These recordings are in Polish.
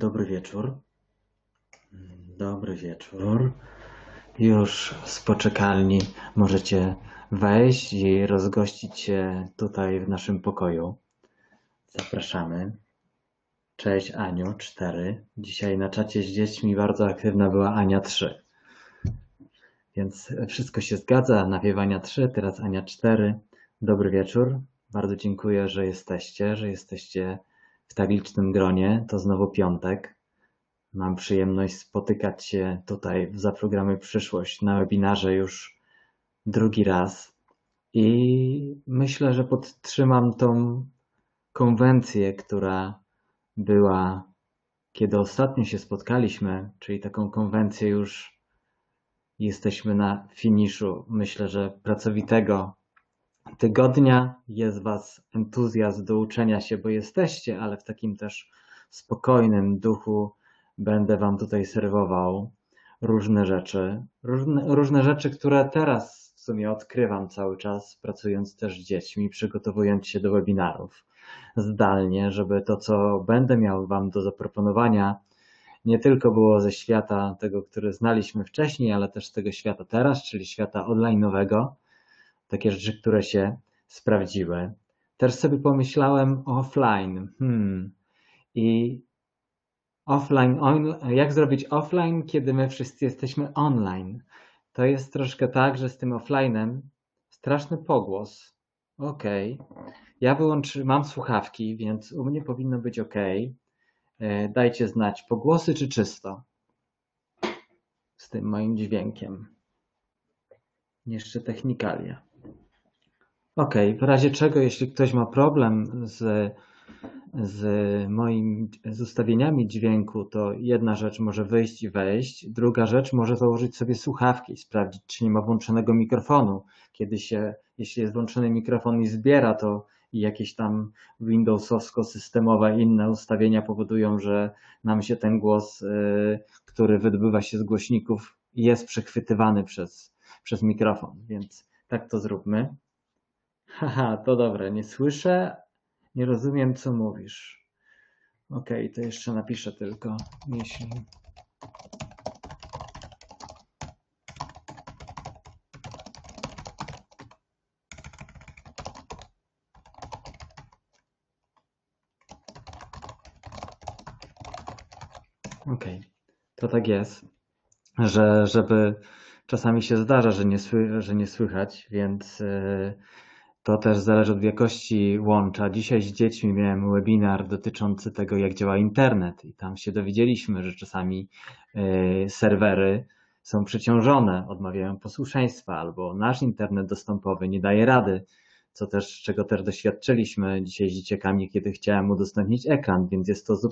Dobry wieczór. Dobry wieczór. Już z poczekalni możecie wejść i rozgościć się tutaj w naszym pokoju. Zapraszamy. Cześć Aniu, 4. Dzisiaj na czacie z dziećmi bardzo aktywna była Ania 3. Więc wszystko się zgadza. Najpierw Ania 3, teraz Ania 4. Dobry wieczór. Bardzo dziękuję, że jesteście w tak licznym gronie. To znowu piątek. Mam przyjemność spotykać się tutaj w Zaprogramuj Przyszłość na webinarze już drugi raz i myślę, że podtrzymam tą konwencję, która była, kiedy ostatnio się spotkaliśmy, czyli taką konwencję już jesteśmy na finiszu. Myślę, że pracowitego tygodnia. Jest Was entuzjazm do uczenia się, bo jesteście, ale w takim też spokojnym duchu będę Wam tutaj serwował różne rzeczy. Różne rzeczy, które teraz w sumie odkrywam cały czas, pracując też z dziećmi, przygotowując się do webinarów zdalnie, żeby to, co będę miał Wam do zaproponowania, nie tylko było ze świata tego, który znaliśmy wcześniej, ale też z tego świata teraz, czyli świata online'owego. Takie rzeczy, które się sprawdziły. Też sobie pomyślałem o offline. I offline, jak zrobić offline, kiedy my wszyscy jesteśmy online? To jest troszkę tak, że z tym offline'em straszny pogłos. Okej. Ja mam słuchawki, więc u mnie powinno być ok. Dajcie znać, pogłosy czy czysto? Z tym moim dźwiękiem. Jeszcze technikalia. Okej, w razie czego, jeśli ktoś ma problem z ustawieniami dźwięku, to jedna rzecz może wyjść i wejść, druga rzecz może założyć sobie słuchawki i sprawdzić, czy nie ma włączonego mikrofonu. Jeśli jest włączony mikrofon i zbiera to i jakieś tam Windowsowsko-systemowe inne ustawienia powodują, że nam się ten głos, który wydobywa się z głośników, jest przechwytywany przez mikrofon, więc tak to zróbmy. Haha, to dobre. Nie słyszę, nie rozumiem, co mówisz. Okej, to jeszcze napiszę tylko, jeśli... Okej, to tak jest, żeby czasami się zdarza, że nie słychać, więc to też zależy od jakości łącza. Dzisiaj z dziećmi miałem webinar dotyczący tego, jak działa internet i tam się dowiedzieliśmy, że czasami serwery są przeciążone, odmawiają posłuszeństwa albo nasz internet dostępowy nie daje rady, czego też doświadczyliśmy dzisiaj z dzieciakami, kiedy chciałem udostępnić ekran, więc jest to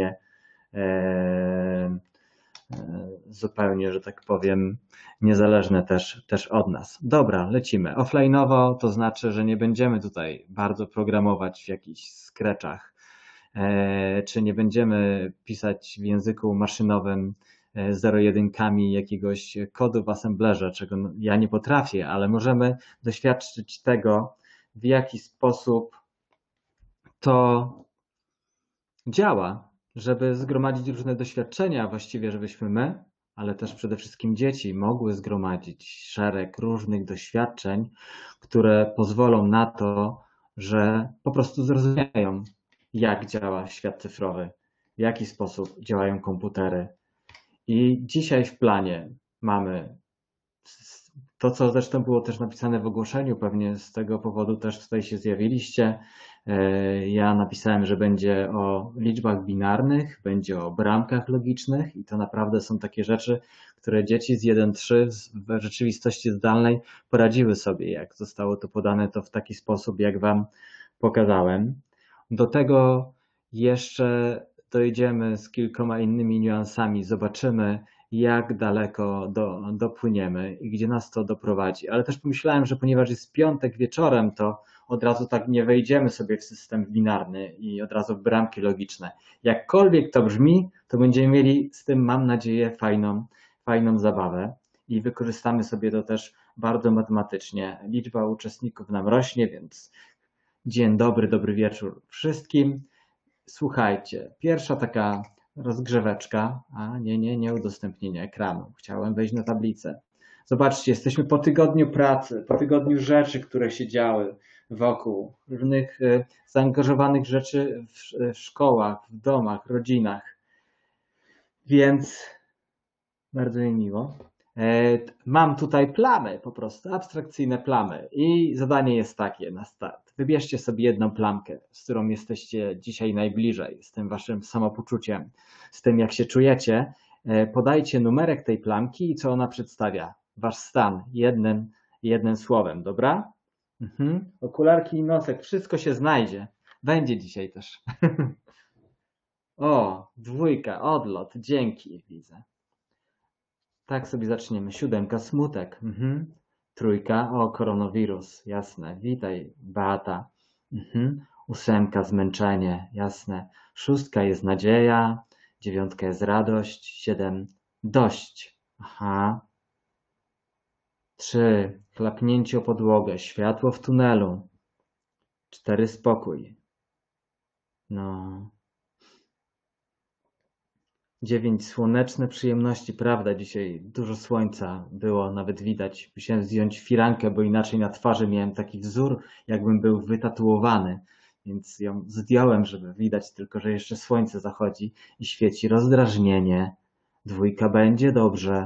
zupełnie, że tak powiem, niezależne też od nas. Dobra, lecimy. Offline'owo to znaczy, że nie będziemy tutaj bardzo programować w jakichś scratchach, czy nie będziemy pisać w języku maszynowym zero-jedynkami jakiegoś kodu w assemblerze, czego ja nie potrafię, ale możemy doświadczyć tego, w jaki sposób to działa, żeby zgromadzić różne doświadczenia, właściwie żebyśmy my, ale też przede wszystkim dzieci mogły zgromadzić szereg różnych doświadczeń, które pozwolą na to, że po prostu zrozumieją, jak działa świat cyfrowy, w jaki sposób działają komputery. I dzisiaj w planie mamy to, co zresztą było też napisane w ogłoszeniu, pewnie z tego powodu też tutaj się zjawiliście. Ja napisałem, że będzie o liczbach binarnych, będzie o bramkach logicznych i to naprawdę są takie rzeczy, które dzieci z 1-3 w rzeczywistości zdalnej poradziły sobie, jak zostało to podane to w taki sposób, jak Wam pokazałem. Do tego jeszcze dojdziemy z kilkoma innymi niuansami, zobaczymy, jak daleko dopłyniemy i gdzie nas to doprowadzi. Ale też pomyślałem, że ponieważ jest piątek wieczorem, to od razu tak nie wejdziemy sobie w system binarny i od razu w bramki logiczne. Jakkolwiek to brzmi, to będziemy mieli z tym, mam nadzieję, fajną zabawę i wykorzystamy sobie to też bardzo matematycznie. Liczba uczestników nam rośnie, więc dzień dobry, dobry wieczór wszystkim. Słuchajcie, pierwsza taka rozgrzeweczka, a nie udostępnienie ekranu. Chciałem wejść na tablicę. Zobaczcie, jesteśmy po tygodniu pracy, po tygodniu rzeczy, które się działy wokół, różnych zaangażowanych rzeczy w szkołach, w domach, rodzinach. Więc bardzo mi miło. Mam tutaj plamy, po prostu abstrakcyjne plamy i zadanie jest takie na start. Wybierzcie sobie jedną plamkę, z którą jesteście dzisiaj najbliżej, z tym waszym samopoczuciem, z tym jak się czujecie. Podajcie numerek tej plamki i co ona przedstawia. Wasz stan jednym słowem, dobra? Okularki i nosek, wszystko się znajdzie. Będzie dzisiaj też. O, 2, odlot, dzięki, widzę. Tak sobie zaczniemy. 7, smutek. 3, o, koronawirus, jasne. Witaj, Beata. 8, zmęczenie, jasne. 6 jest nadzieja. 9 jest radość. 7, dość. Aha. 3, chlapnięcie o podłogę, światło w tunelu. 4, spokój. No. 9, słoneczne przyjemności, prawda, dzisiaj dużo słońca było, nawet widać. Musiałem zdjąć firankę, bo inaczej na twarzy miałem taki wzór, jakbym był wytatuowany, więc ją zdjąłem, żeby widać tylko, że jeszcze słońce zachodzi i świeci. Rozdrażnienie. 2 będzie dobrze.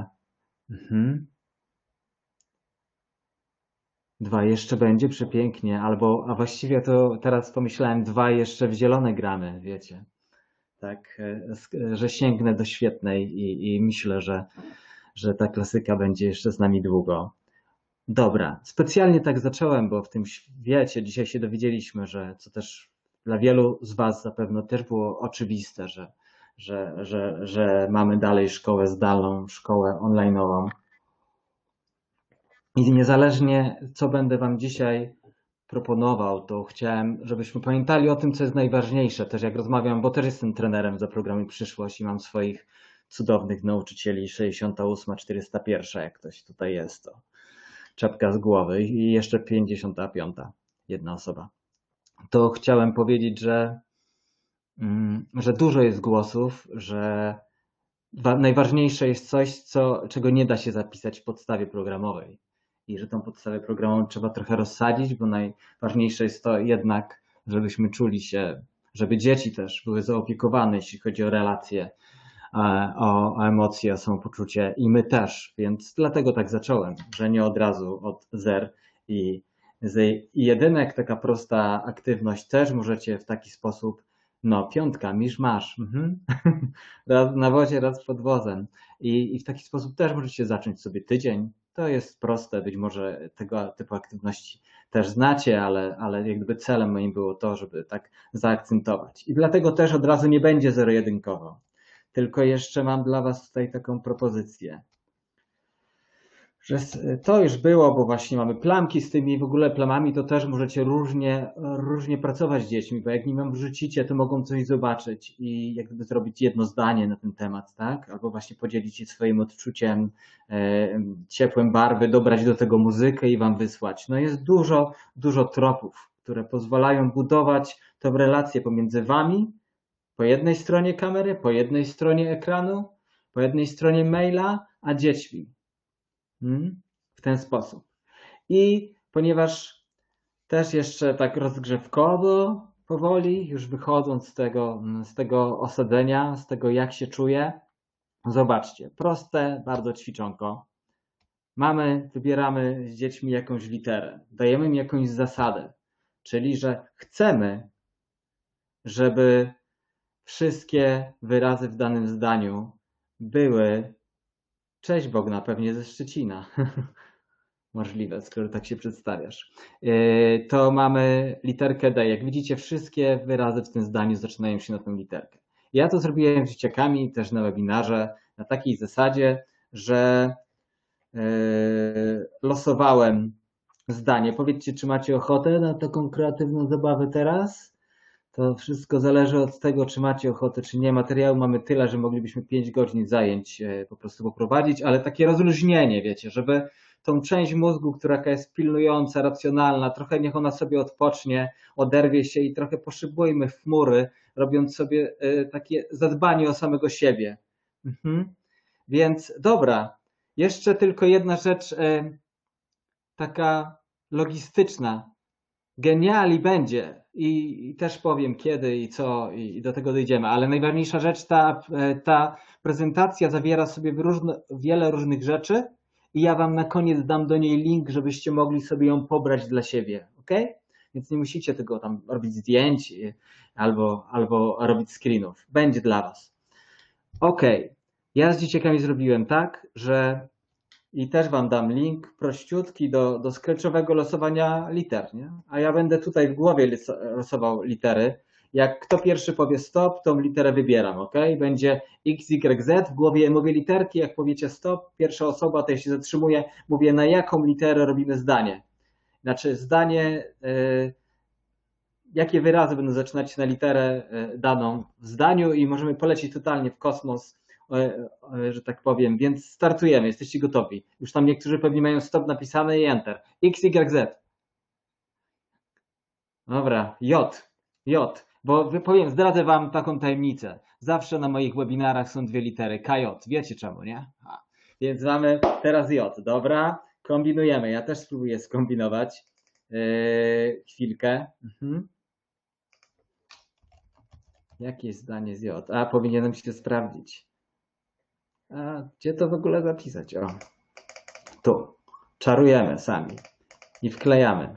2 jeszcze będzie przepięknie, a właściwie to teraz pomyślałem 2 jeszcze w zielone gramy, wiecie. Tak, że sięgnę do świetnej i myślę, że ta klasyka będzie jeszcze z nami długo. Dobra, specjalnie tak zacząłem, bo w tym świecie dzisiaj się dowiedzieliśmy, że co też dla wielu z Was zapewne też było oczywiste, że mamy dalej szkołę zdalną, szkołę online'ową. I niezależnie co będę Wam dzisiaj proponował, to chciałem, żebyśmy pamiętali o tym, co jest najważniejsze. Też jak rozmawiam, bo też jestem trenerem za programy Przyszłość i mam swoich cudownych nauczycieli 68, 401, jak ktoś tutaj jest, to czapka z głowy i jeszcze 55, jedna osoba. To chciałem powiedzieć, że dużo jest głosów, że najważniejsze jest coś, czego nie da się zapisać w podstawie programowej. I że tą podstawę programową trzeba trochę rozsadzić, bo najważniejsze jest to jednak, żebyśmy czuli się, żeby dzieci też były zaopiekowane, jeśli chodzi o relacje, o emocje, o samopoczucie i my też. Więc dlatego tak zacząłem, że nie od razu od zer i jedynek, taka prosta aktywność też możecie w taki sposób, no 5, misz masz, raz na wozie, raz pod wozem i w taki sposób też możecie zacząć sobie tydzień. To jest proste, być może tego typu aktywności też znacie, ale jak gdyby celem moim było to, żeby tak zaakcentować. I dlatego też od razu nie będzie zero-jedynkowo. Tylko jeszcze mam dla Was tutaj taką propozycję, że to już było, bo właśnie mamy plamki z tymi w ogóle plamami, to też możecie różnie pracować z dziećmi, bo jak nim wrzucicie, to mogą coś zobaczyć i jak gdyby zrobić jedno zdanie na ten temat, tak? Albo właśnie podzielić się swoim odczuciem, ciepłem barwy, dobrać do tego muzykę i Wam wysłać. No jest dużo tropów, które pozwalają budować tę relację pomiędzy Wami, po jednej stronie kamery, po jednej stronie ekranu, po jednej stronie maila, a dziećmi. W ten sposób. I ponieważ też jeszcze tak rozgrzewkowo, powoli, już wychodząc z tego osadzenia, z tego jak się czuję, zobaczcie, proste bardzo ćwiczonko. Wybieramy z dziećmi jakąś literę, dajemy im jakąś zasadę, czyli że chcemy, żeby wszystkie wyrazy w danym zdaniu były cześć Bogna, pewnie ze Szczecina. Możliwe, skoro tak się przedstawiasz. To mamy literkę D. Jak widzicie, wszystkie wyrazy w tym zdaniu zaczynają się na tę literkę. Ja to zrobiłem z dzieciakami też na webinarze na takiej zasadzie, że losowałem zdanie. Powiedzcie, czy macie ochotę na taką kreatywną zabawę teraz? To wszystko zależy od tego, czy macie ochotę, czy nie. Materiału mamy tyle, że moglibyśmy 5 godzin zajęć po prostu poprowadzić, ale takie rozluźnienie, wiecie, żeby tą część mózgu, która jest pilnująca, racjonalna, trochę niech ona sobie odpocznie, oderwie się i trochę poszybujmy w chmury, robiąc sobie takie zadbanie o samego siebie. Więc dobra, jeszcze tylko jedna rzecz taka logistyczna. Geniali będzie i też powiem kiedy i co i do tego dojdziemy, ale najważniejsza rzecz, ta prezentacja zawiera sobie wiele różnych rzeczy i ja wam na koniec dam do niej link, żebyście mogli sobie ją pobrać dla siebie, ok? Więc nie musicie tego tam robić zdjęć albo robić screenów. Będzie dla was. Ok, ja z dzieciakami zrobiłem tak, że i też wam dam link prościutki do scratchowego losowania liter, nie? A ja będę tutaj w głowie losował litery. Jak kto pierwszy powie stop, tą literę wybieram, ok? Będzie X, Y, Z, w głowie mówię literki, jak powiecie stop, pierwsza osoba to ja się zatrzymuję, mówię na jaką literę robimy zdanie. Znaczy zdanie, jakie wyrazy będą zaczynać się na literę daną w zdaniu i możemy polecieć totalnie w kosmos, że tak powiem, więc startujemy, jesteście gotowi. Już tam niektórzy pewnie mają stop napisane i enter. X, Y, Z. Dobra, J, bo powiem, zdradzę wam taką tajemnicę. Zawsze na moich webinarach są dwie litery, KJ, wiecie czemu, nie? Więc mamy teraz J, dobra, kombinujemy, ja też spróbuję skombinować. Chwilkę. Jakie jest zdanie z J? Powinienem się sprawdzić. Gdzie to w ogóle zapisać? O, tu. Czarujemy sami i wklejamy.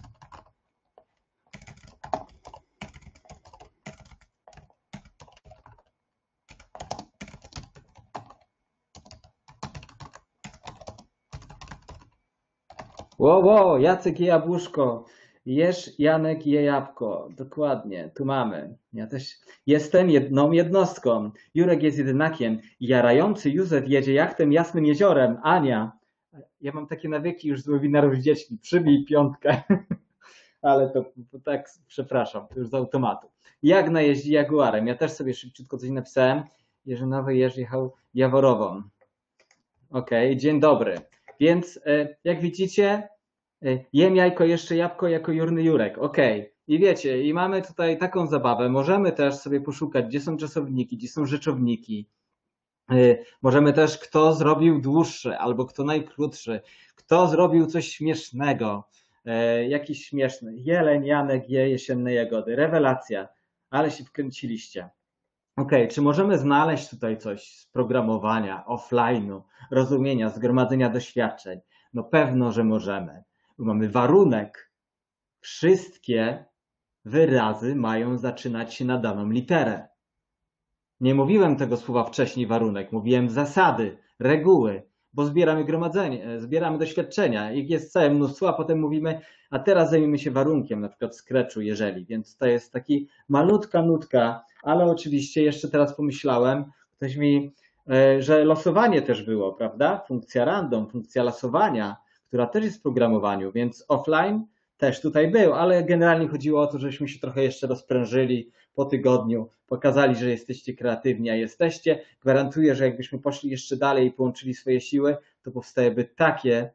Ło, Jacek je jabłuszko. Jesz, Janek je jabłko. Dokładnie, tu mamy. Ja też jestem jedną jednostką. Jurek jest jedynakiem. Jarający Józef jedzie jachtem jasnym jeziorem. Ania. Ja mam takie nawyki już z webinarów z dziećmi. Przybij piątkę. Ale to tak, przepraszam, to już z automatu. Jagna jeździ jaguarem. Ja też sobie szybciutko coś napisałem. Jerzynowy Jerzy jechał Jaworową. Okej, dzień dobry. Więc jak widzicie, jem jajko, jeszcze jabłko jako Jurny Jurek. Okej. I wiecie, i mamy tutaj taką zabawę. Możemy też sobie poszukać, gdzie są czasowniki, gdzie są rzeczowniki. Możemy też, kto zrobił dłuższy albo kto najkrótszy. Kto zrobił coś śmiesznego. Jakiś śmieszny. Jeleń, Janek je jesienne jagody. Rewelacja. Ale się wkręciliście. Okej, czy możemy znaleźć tutaj coś z programowania, offline'u, rozumienia, zgromadzenia doświadczeń? No pewno, że możemy. Bo mamy warunek. Wszystkie wyrazy mają zaczynać się na daną literę. Nie mówiłem tego słowa wcześniej warunek, mówiłem zasady, reguły, bo zbieramy gromadzenie, zbieramy doświadczenia. Ich jest całe mnóstwo, a potem mówimy, a teraz zajmiemy się warunkiem, na przykład scratchu, jeżeli. Więc to jest taki malutka nutka, ale oczywiście jeszcze teraz pomyślałem, ktoś mi, że losowanie też było, prawda? Funkcja random, funkcja losowania, która też jest w programowaniu, więc offline też tutaj był, ale generalnie chodziło o to, żeśmy się trochę jeszcze rozprężyli po tygodniu, pokazali, że jesteście kreatywni, a jesteście. Gwarantuję, że jakbyśmy poszli jeszcze dalej i połączyli swoje siły, to powstałyby takie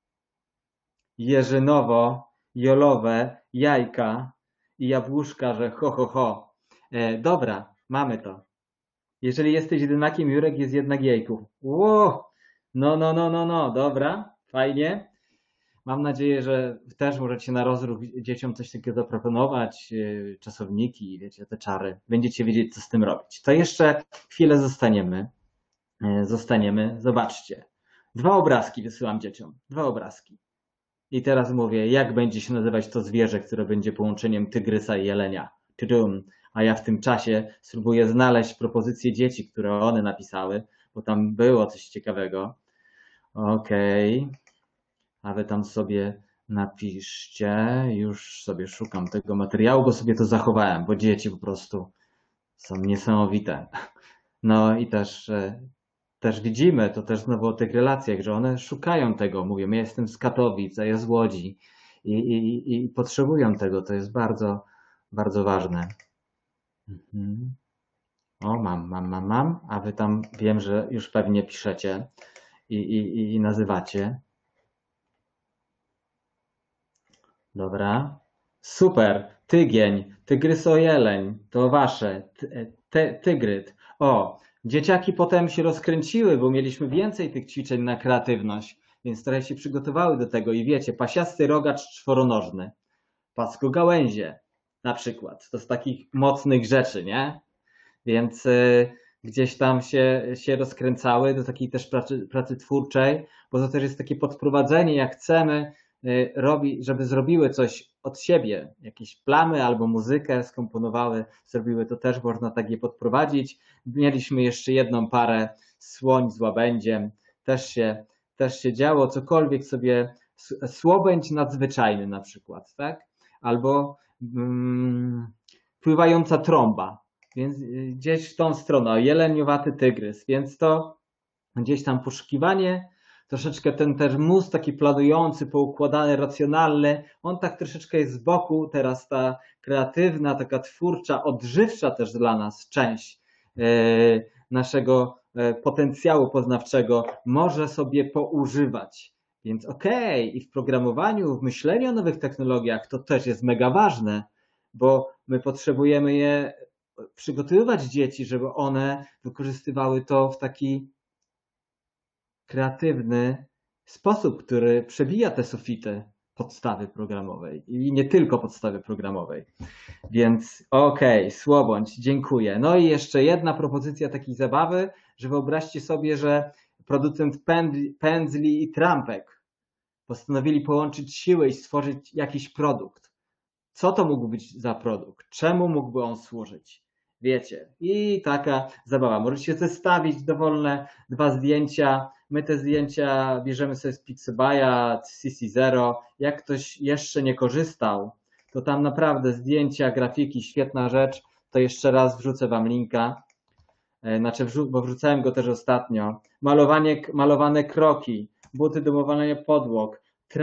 jeżynowo-jolowe jajka i jabłuszka, że ho. Dobra, mamy to. Jeżeli jesteś jedynakiem, Jurek jest jednak jajków. Ło! No, dobra, fajnie. Mam nadzieję, że też możecie na rozruch dzieciom coś takiego zaproponować, czasowniki, wiecie, te czary. Będziecie wiedzieć, co z tym robić. To jeszcze chwilę zostaniemy. Zobaczcie. 2 obrazki wysyłam dzieciom. 2 obrazki. I teraz mówię, jak będzie się nazywać to zwierzę, które będzie połączeniem tygrysa i jelenia. Tudum. A ja w tym czasie spróbuję znaleźć propozycje dzieci, które one napisały, bo tam było coś ciekawego. Okej. A wy tam sobie napiszcie, już sobie szukam tego materiału, bo sobie to zachowałem, bo dzieci po prostu są niesamowite. No i też widzimy, to też znowu o tych relacjach, że one szukają tego, mówią, ja jestem z Katowic, a ja z Łodzi i potrzebują tego, to jest bardzo, bardzo ważne. O, mam, a wy tam wiem, że już pewnie piszecie i nazywacie. Dobra. Super. Tygień, tygrysojeleń, to wasze. Tygryd. O, dzieciaki potem się rozkręciły, bo mieliśmy więcej tych ćwiczeń na kreatywność, więc trochę się przygotowały do tego i wiecie, pasiasty rogacz czworonożny, płaskogałęzie na przykład. To z takich mocnych rzeczy, nie? Więc gdzieś tam się rozkręcały do takiej też pracy twórczej, bo to też jest takie podprowadzenie, jak chcemy robić, żeby zrobiły coś od siebie, jakieś plamy albo muzykę skomponowały, zrobiły, to też można tak je podprowadzić. Mieliśmy jeszcze jedną parę, słoń z łabędziem, też się działo, cokolwiek sobie, słobędź nadzwyczajny na przykład, tak? Albo pływająca trąba, więc gdzieś w tą stronę, jeleniowaty tygrys, więc to gdzieś tam poszukiwanie, troszeczkę ten też mózg taki planujący, poukładany, racjonalny, on tak troszeczkę jest z boku, teraz ta kreatywna, taka twórcza, odżywcza też dla nas część naszego potencjału poznawczego może sobie poużywać. Więc okej, i w programowaniu, w myśleniu o nowych technologiach to też jest mega ważne, bo my potrzebujemy je przygotowywać dzieci, żeby one wykorzystywały to w taki kreatywny sposób, który przebija te sufity podstawy programowej i nie tylko podstawy programowej. Więc okej, Słobądź, dziękuję. No i jeszcze jedna propozycja takiej zabawy, że wyobraźcie sobie, że producent pędzli i trampek postanowili połączyć siły i stworzyć jakiś produkt. Co to mógł być za produkt? Czemu mógłby on służyć? Wiecie, i taka zabawa. Możecie zestawić dowolne dwa zdjęcia. My te zdjęcia bierzemy sobie z Pixabay'a, CC0. Jak ktoś jeszcze nie korzystał, to tam naprawdę zdjęcia, grafiki, świetna rzecz. To jeszcze raz wrzucę wam linka. Znaczy, bo wrzucałem go też ostatnio. Malowane kroki, buty do malowania podłog.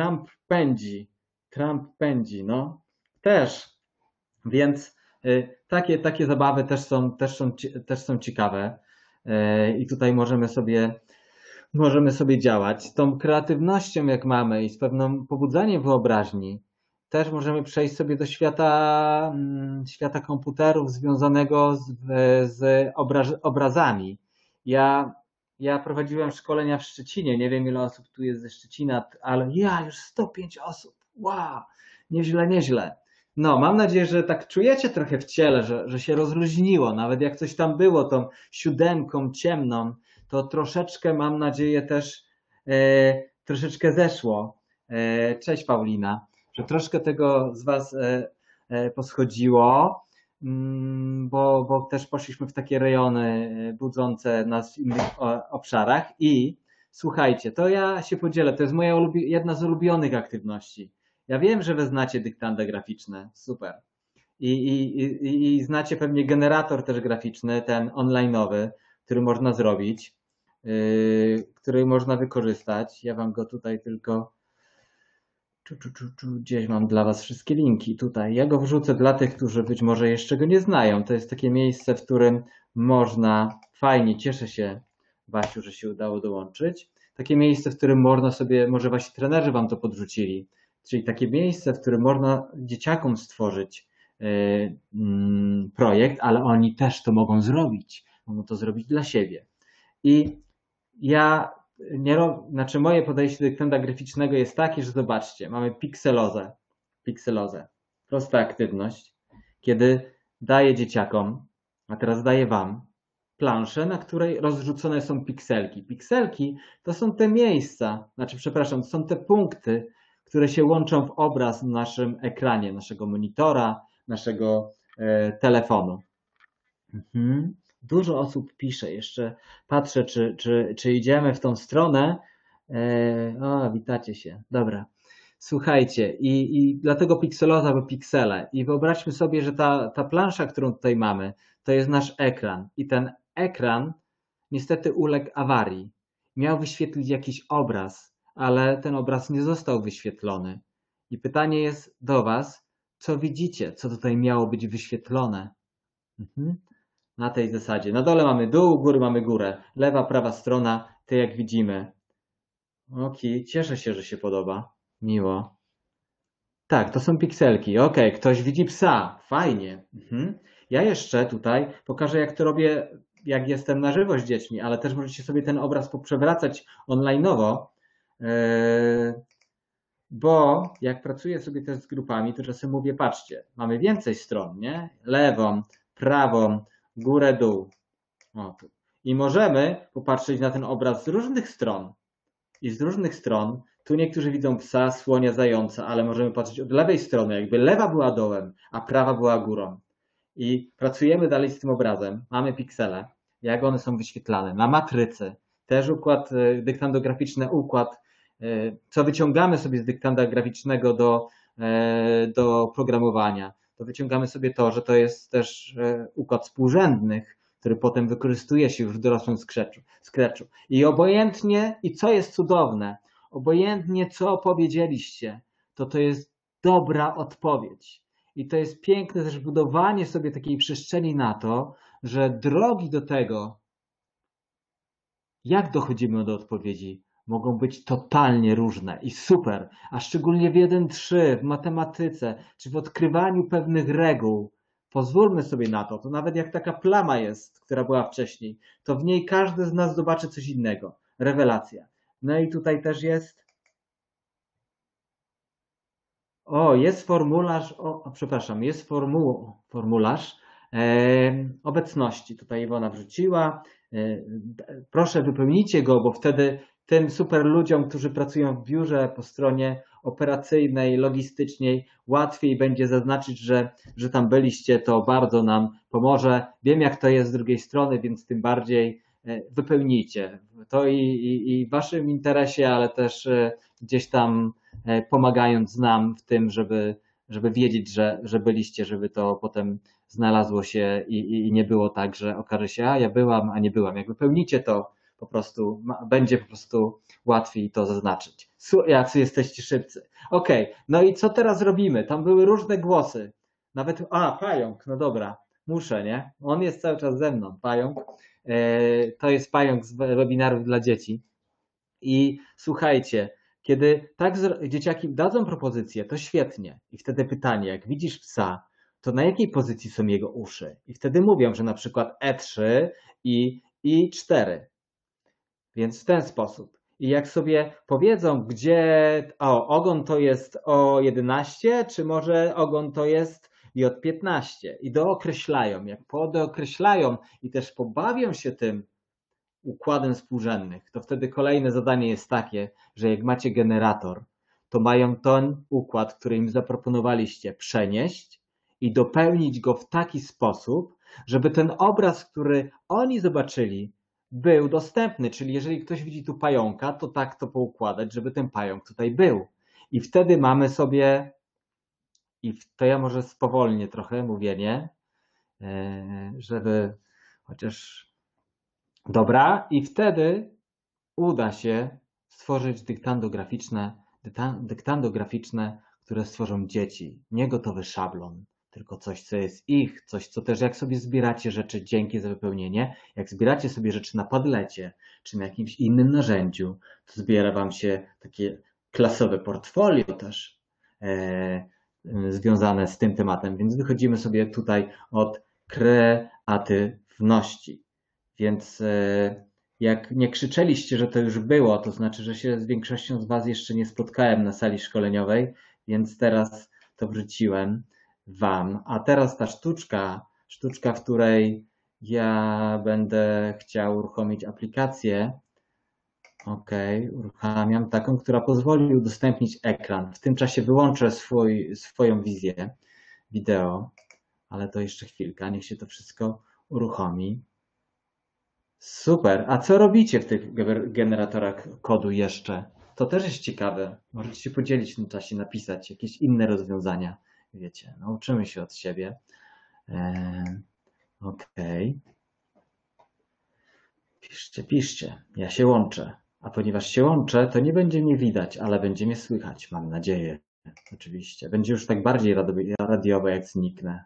Trump pędzi, no. Też, więc takie zabawy też są ciekawe i tutaj możemy sobie działać. Z tą kreatywnością jak mamy i z pewnym pobudzeniem wyobraźni też możemy przejść sobie do świata komputerów związanego z obrazami. Ja prowadziłem szkolenia w Szczecinie, nie wiem ile osób tu jest ze Szczecina, ale już 105 osób, wow, nieźle. No, mam nadzieję, że tak czujecie trochę w ciele, że się rozluźniło, nawet jak coś tam było tą siódemką ciemną, to troszeczkę mam nadzieję też troszeczkę zeszło. Cześć Paulina, że troszkę tego z Was poschodziło, bo też poszliśmy w takie rejony budzące nas w innych obszarach i słuchajcie, to ja się podzielę, to jest moja jedna z ulubionych aktywności. Ja wiem, że wy znacie dyktanda graficzne, super. I znacie pewnie generator też graficzny, ten online'owy, który można zrobić, który można wykorzystać. Ja wam go tutaj tylko gdzieś mam dla was wszystkie linki tutaj. Ja go wrzucę dla tych, którzy być może jeszcze go nie znają. To jest takie miejsce, w którym można, fajnie, cieszę się Basiu, że się udało dołączyć. Takie miejsce, w którym można sobie, może wasi trenerzy wam to podrzucili, czyli takie miejsce, w którym można dzieciakom stworzyć projekt, ale oni też to mogą zrobić. Mogą to zrobić dla siebie. I ja znaczy moje podejście do dyktanda graficznego jest takie, że zobaczcie, mamy pikselozę, prosta aktywność, kiedy daję dzieciakom, a teraz daję wam planszę, na której rozrzucone są pikselki. Pikselki to są te miejsca, to są te punkty, które się łączą w obraz na naszym ekranie, naszego monitora, naszego telefonu. Dużo osób pisze, jeszcze patrzę, czy idziemy w tą stronę. Witacie się, dobra. Słuchajcie, i dlatego pikseloza, bo piksele. I wyobraźmy sobie, że ta plansza, którą tutaj mamy, to jest nasz ekran. I ten ekran niestety uległ awarii. Miał wyświetlić jakiś obraz, ale ten obraz nie został wyświetlony. I pytanie jest do was, co widzicie, co tutaj miało być wyświetlone? Na tej zasadzie. Na dole mamy dół, u góry mamy górę. Lewa, prawa strona, to jak widzimy. Cieszę się, że się podoba. Miło. Tak, to są pikselki. Okej, ktoś widzi psa. Fajnie. Ja jeszcze tutaj pokażę, jak to robię, jak jestem na żywo z dziećmi, ale też możecie sobie ten obraz poprzewracać online'owo, bo jak pracuję sobie też z grupami, to czasem mówię, patrzcie, mamy więcej stron, nie? Lewą, prawą, górę, dół. O, tu. I możemy popatrzeć na ten obraz z różnych stron. I z różnych stron, tu niektórzy widzą psa, słonia, zająca, ale możemy patrzeć od lewej strony, jakby lewa była dołem, a prawa była górą. I pracujemy dalej z tym obrazem. Mamy piksele, jak one są wyświetlane, na matrycy, też układ dyktandograficzny, układ, co wyciągamy sobie z dyktanda graficznego do programowania. To wyciągamy sobie to, że to jest też układ współrzędnych, który potem wykorzystuje się już w dorosłym Scratchu. I obojętnie, i co jest cudowne, obojętnie co powiedzieliście, to jest dobra odpowiedź. I to jest piękne też budowanie sobie takiej przestrzeni na to, że drogi do tego, jak dochodzimy do odpowiedzi, mogą być totalnie różne i super, a szczególnie w 1-3, w matematyce, czy w odkrywaniu pewnych reguł. Pozwólmy sobie na to, to nawet jak taka plama jest, która była wcześniej, to w niej każdy z nas zobaczy coś innego. Rewelacja. No i tutaj też jest, jest formularz, przepraszam, jest formularz obecności. Tutaj Iwona wrzuciła. Proszę wypełnijcie go, bo wtedy tym super ludziom, którzy pracują w biurze po stronie operacyjnej, logistycznej, łatwiej będzie zaznaczyć, że tam byliście, to bardzo nam pomoże. Wiem, jak to jest z drugiej strony, więc tym bardziej wypełnijcie. To i w waszym interesie, ale też gdzieś tam pomagając nam w tym, żeby wiedzieć, że byliście, żeby to potem znalazło się i nie było tak, że okaże się, a ja byłam, a nie byłam. Jak wypełnicie to, po prostu będzie po prostu łatwiej to zaznaczyć. Jacy jesteście szybcy. Okej, no i co teraz robimy? Tam były różne głosy. Nawet, pająk, no dobra, muszę, nie? On jest cały czas ze mną, pająk. To jest pająk z webinarów dla dzieci. I słuchajcie, kiedy tak dzieciaki dadzą propozycję, to świetnie. I wtedy pytanie, jak widzisz psa, to na jakiej pozycji są jego uszy? I wtedy mówią, że na przykład E3 i I4. Więc w ten sposób. I jak sobie powiedzą, gdzie ogon to jest O11, czy może ogon to jest J15 i dookreślają. Jak dookreślają i też pobawią się tym układem współrzędnych, to wtedy kolejne zadanie jest takie, że jak macie generator, to mają ten układ, który im zaproponowaliście, przenieść i dopełnić go w taki sposób, żeby ten obraz, który oni zobaczyli, był dostępny. Czyli jeżeli ktoś widzi tu pająka, to tak to poukładać, żeby ten pająk tutaj był. I wtedy mamy sobie, to ja może spowolnię trochę mówienie, żeby chociaż dobra, i wtedy uda się stworzyć dyktando graficzne, które stworzą dzieci. Nie gotowy szablon, tylko coś, co jest ich, coś, co też jak sobie zbieracie rzeczy, dzięki za wypełnienie, jak zbieracie sobie rzeczy na Padlecie, czy na jakimś innym narzędziu, to zbiera wam się takie klasowe portfolio też związane z tym tematem, więc wychodzimy sobie tutaj od kreatywności. Więc jak nie krzyczeliście, że to już było, to znaczy, że się z większością z was jeszcze nie spotkałem na sali szkoleniowej, więc teraz to wrzuciłem wam. A teraz ta sztuczka, w której ja będę chciał uruchomić aplikację. OK, uruchamiam taką, która pozwoli udostępnić ekran. W tym czasie wyłączę swoją wizję wideo, ale to jeszcze chwilkę, niech się to wszystko uruchomi. Super. A co robicie w tych generatorach kodu jeszcze? To też jest ciekawe. Możecie się podzielić w tym czasie, napisać jakieś inne rozwiązania. Wiecie, nauczymy się od siebie. Okej. Piszcie. Ja się łączę. A ponieważ się łączę, to nie będzie mnie widać, ale będzie mnie słychać, mam nadzieję. Oczywiście. Będzie już tak bardziej radiowe, jak zniknę.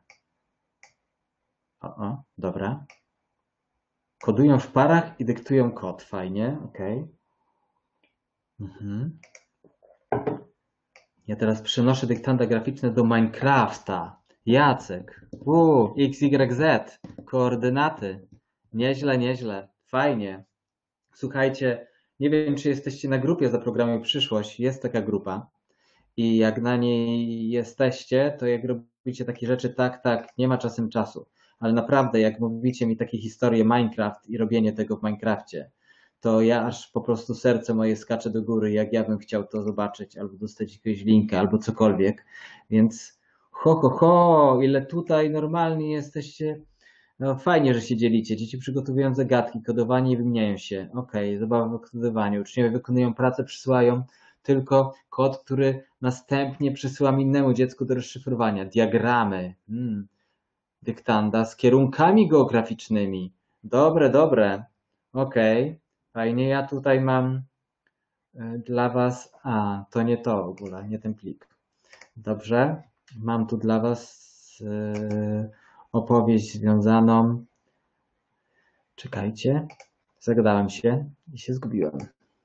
Dobra. Kodują w parach i dyktują kod. Fajnie, ok. Ja teraz przenoszę dyktanda graficzne do Minecrafta. Jacek. XYZ. Koordynaty. Nieźle, nieźle. Fajnie. Słuchajcie, nie wiem, czy jesteście na grupie Zaprogramuj Przyszłość. Jest taka grupa. I jak na niej jesteście, to jak robicie takie rzeczy, tak, nie ma czasem czasu. Ale naprawdę, jak mówicie mi takie historie Minecraft i robienie tego w Minecrafcie, to ja aż po prostu serce moje skacze do góry, jak ja bym chciał to zobaczyć, albo dostać jakiegoś linka, albo cokolwiek. Więc ile tutaj normalnie jesteście. No fajnie, że się dzielicie. Dzieci przygotowują zagadki, kodowanie i wymieniają się. Okej, zabawa w kodowanie. Uczniowie wykonują pracę, przysyłają tylko kod, który następnie przysyłam innemu dziecku do rozszyfrowania. Diagramy. Dyktanda z kierunkami geograficznymi. Dobre, dobre. Okej, fajnie. Ja tutaj mam dla Was. To nie to w ogóle, nie ten plik. Dobrze. Mam tu dla Was opowieść związaną. Czekajcie. Zagadałem się i się zgubiłem.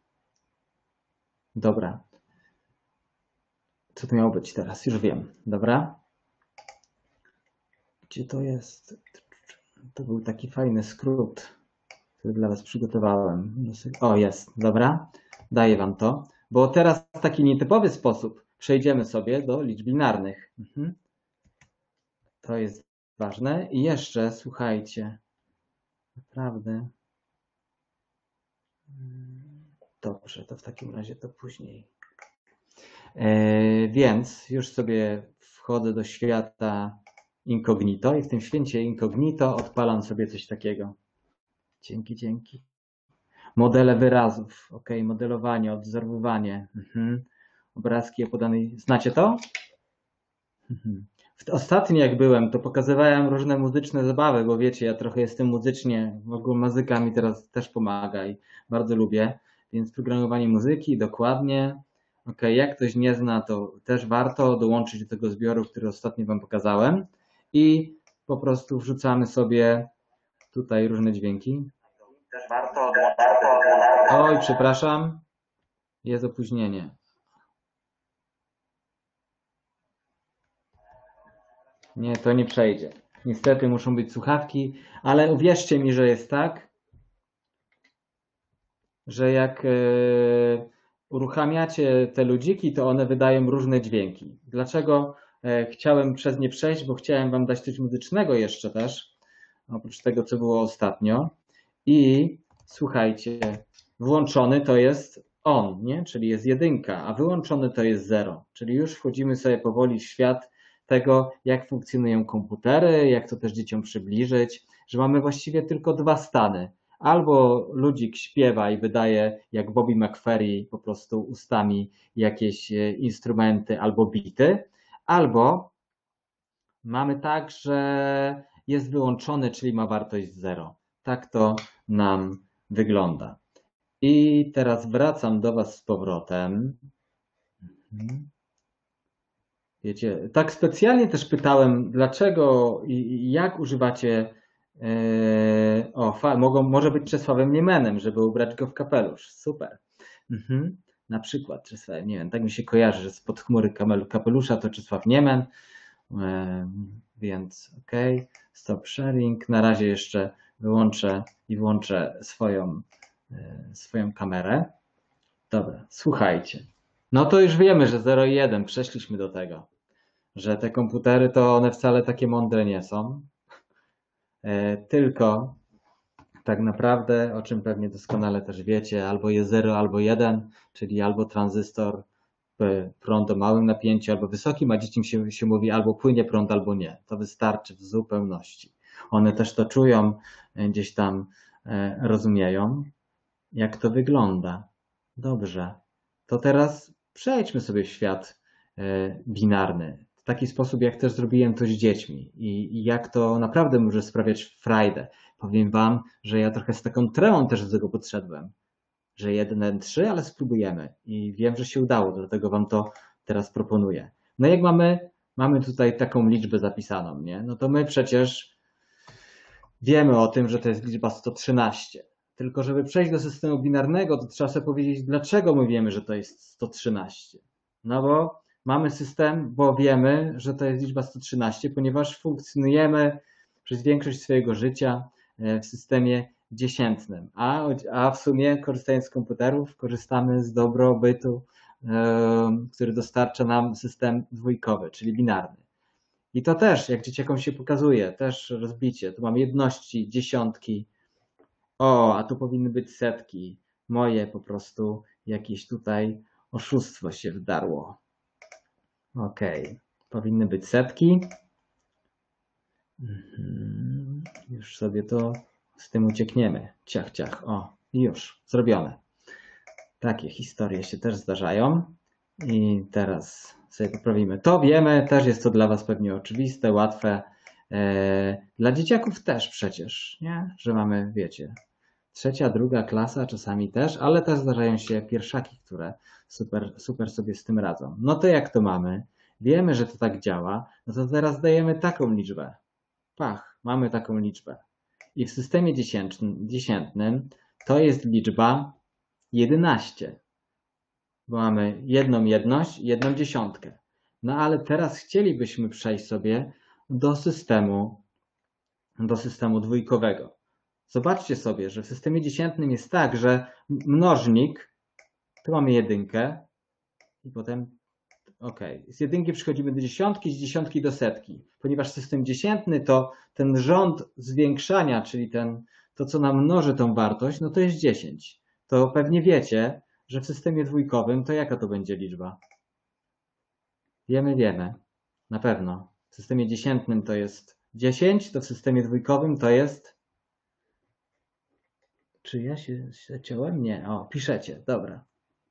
Dobra. Co to miało być teraz? Już wiem. Dobra. Gdzie to jest? To był taki fajny skrót, który dla Was przygotowałem. O, jest. Dobra. Daję Wam to. Bo teraz w taki nietypowy sposób przejdziemy sobie do liczb binarnych. To jest ważne. I jeszcze, słuchajcie. Naprawdę. Dobrze, to w takim razie to później. Więc już sobie wchodzę do świata incognito i w tym świecie incognito odpalam sobie coś takiego. Dzięki. Modele wyrazów, ok, modelowanie, odwzorowywanie, obrazki o podanej. Znacie to? Ostatnio jak byłem, to pokazywałem różne muzyczne zabawy, bo wiecie, ja trochę jestem muzycznie, w ogóle muzyka mi teraz też pomaga i bardzo lubię, więc programowanie muzyki, dokładnie. Ok, jak ktoś nie zna, to też warto dołączyć do tego zbioru, który ostatnio Wam pokazałem i po prostu wrzucamy sobie tutaj różne dźwięki. Też warto. Oj, przepraszam, jest opóźnienie. Nie, to nie przejdzie. Niestety muszą być słuchawki, ale uwierzcie mi, że jest tak, że jak uruchamiacie te ludziki, to one wydają różne dźwięki. Dlaczego chciałem przez nie przejść? Bo chciałem Wam dać coś muzycznego jeszcze też, oprócz tego, co było ostatnio. I słuchajcie, włączony to jest on, nie? Czyli jest jedynka, a wyłączony to jest 0. Czyli już wchodzimy sobie powoli w świat tego, jak funkcjonują komputery, jak to też dzieciom przybliżyć, że mamy właściwie tylko dwa stany. Albo ludzik śpiewa i wydaje jak Bobby McFerrin po prostu ustami jakieś instrumenty albo bity, albo mamy tak, że jest wyłączony, czyli ma wartość 0. Tak to nam wygląda. I teraz wracam do Was z powrotem. Wiecie, tak specjalnie też pytałem, dlaczego i jak używacie. Może być Czesławem Niemenem, żeby ubrać go w kapelusz. Super. Na przykład Czesław, nie wiem, tak mi się kojarzy, że spod chmury kapelusza to Czesław Niemen. Więc ok, stop sharing. Na razie jeszcze wyłączę i włączę swoją kamerę. Dobra, słuchajcie. No to już wiemy, że 0 i 1, przeszliśmy do tego, że te komputery to one wcale takie mądre nie są, tylko tak naprawdę, o czym pewnie doskonale też wiecie, albo jest 0, albo 1, czyli albo tranzystor, prąd o małym napięciu, albo wysokim, a dzieciom się mówi albo płynie prąd, albo nie. To wystarczy w zupełności. One też to czują, gdzieś tam rozumieją, jak to wygląda. Dobrze. To teraz przejdźmy sobie w świat binarny. W taki sposób, jak też zrobiłem to z dziećmi i jak to naprawdę może sprawiać frajdę. Powiem Wam, że ja trochę z taką tremą też do tego podszedłem, że 1, 3, ale spróbujemy i wiem, że się udało, dlatego Wam to teraz proponuję. No jak mamy tutaj taką liczbę zapisaną, nie? No to my przecież wiemy o tym, że to jest liczba 113. Tylko żeby przejść do systemu binarnego, to trzeba sobie powiedzieć, dlaczego my wiemy, że to jest 113. No bo Mamy system, bo wiemy, że to jest liczba 113, ponieważ funkcjonujemy przez większość swojego życia w systemie dziesiętnym, a w sumie korzystając z komputerów, korzystamy z dobrobytu, który dostarcza nam system dwójkowy, czyli binarny. I to też, jak dzieciakom się pokazuje, też rozbicie. Tu mamy jedności, dziesiątki. O, a tu powinny być setki. Moje po prostu jakieś tutaj oszustwo się wdarło. Okej, powinny być setki. Już sobie to z tym uciekniemy. Ciach, ciach. O, już, zrobione. Takie historie się też zdarzają. I teraz sobie poprawimy. To wiemy, też jest to dla Was pewnie oczywiste, łatwe. Dla dzieciaków też przecież, nie? Że mamy, wiecie, trzecia, druga klasa czasami też, ale też zdarzają się pierwszaki, które super sobie z tym radzą. No to jak to mamy? Wiemy, że to tak działa, no to teraz dajemy taką liczbę. Pach, mamy taką liczbę. I w systemie dziesiętnym to jest liczba 11. Bo mamy jedną jedność i jedną dziesiątkę. No ale teraz chcielibyśmy przejść sobie do systemu dwójkowego. Zobaczcie sobie, że w systemie dziesiętnym jest tak, że mnożnik, tu mamy jedynkę i potem z jedynki przechodzimy do dziesiątki, z dziesiątki do setki. Ponieważ system dziesiętny to ten rząd zwiększania, czyli to co nam mnoży tą wartość, no to jest 10. To pewnie wiecie, że w systemie dwójkowym to jaka to będzie liczba? Wiemy. Na pewno. W systemie dziesiętnym to jest 10, to w systemie dwójkowym to jest... Czy ja się zaciąłem? Nie. O, piszecie. Dobra.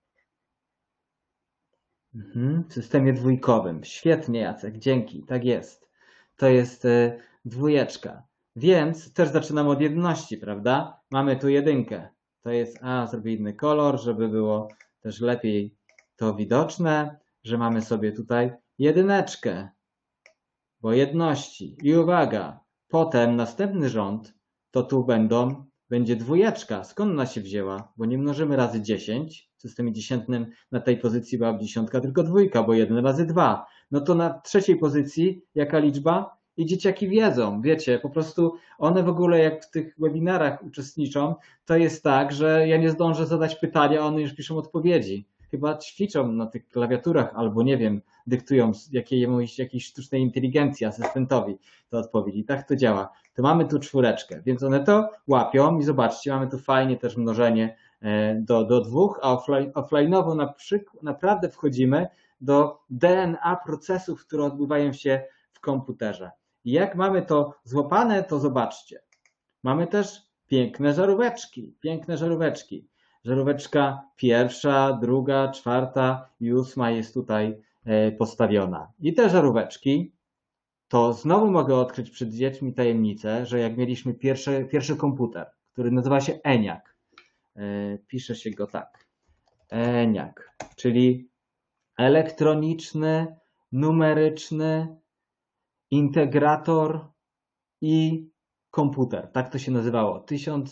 W systemie dwójkowym. Świetnie, Jacek. Dzięki. Tak jest. To jest dwójeczka. Więc też zaczynam od jedności, prawda? Mamy tu jedynkę. To jest, zrobię inny kolor, żeby było też lepiej to widoczne, że mamy sobie tutaj jedyneczkę, bo jedności. I uwaga, potem następny rząd, to tu będzie dwójeczka. Skąd ona się wzięła? Bo nie mnożymy razy 10. W systemie dziesiętnym na tej pozycji byłaby dziesiątka, tylko dwójka, bo 1 razy 2. No to na trzeciej pozycji jaka liczba? I dzieciaki wiedzą, wiecie, po prostu one w ogóle jak w tych webinarach uczestniczą, to jest tak, że ja nie zdążę zadać pytania, a one już piszą odpowiedzi. Chyba ćwiczą na tych klawiaturach albo nie wiem, dyktują jakiejś sztucznej inteligencji asystentowi te odpowiedzi. Tak to działa. To mamy tu czwóreczkę, więc one to łapią i zobaczcie, mamy tu fajnie też mnożenie do dwóch, a offline'owo naprawdę wchodzimy do DNA procesów, które odbywają się w komputerze. I jak mamy to złapane, to zobaczcie. Mamy też piękne żaróweczki. Żaróweczka pierwsza, druga, czwarta i ósma jest tutaj postawiona. I te żaróweczki, to znowu mogę odkryć przed dziećmi tajemnicę, że jak mieliśmy pierwszy komputer, który nazywa się ENIAC, pisze się go tak, ENIAC, czyli elektroniczny, numeryczny integrator i komputer. Tak to się nazywało.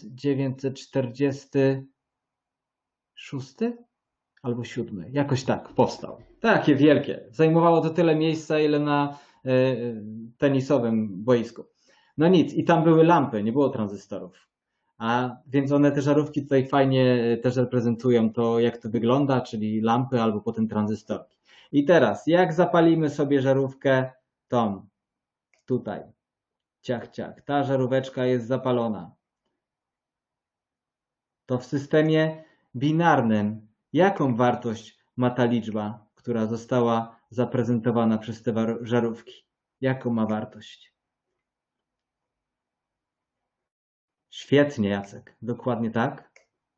1946 albo 7. Jakoś tak powstał. Takie wielkie. Zajmowało to tyle miejsca, ile na tenisowym boisku. No nic, i tam były lampy, nie było tranzystorów. Więc one te żarówki tutaj fajnie też reprezentują to, jak to wygląda, czyli lampy albo potem tranzystorki. I teraz, jak zapalimy sobie żarówkę tą, tutaj, ciach, ciach, ta żaróweczka jest zapalona. To w systemie binarnym, jaką wartość ma ta liczba, która została zaprezentowana przez te żarówki? Jaką ma wartość? Świetnie, Jacek. Dokładnie tak.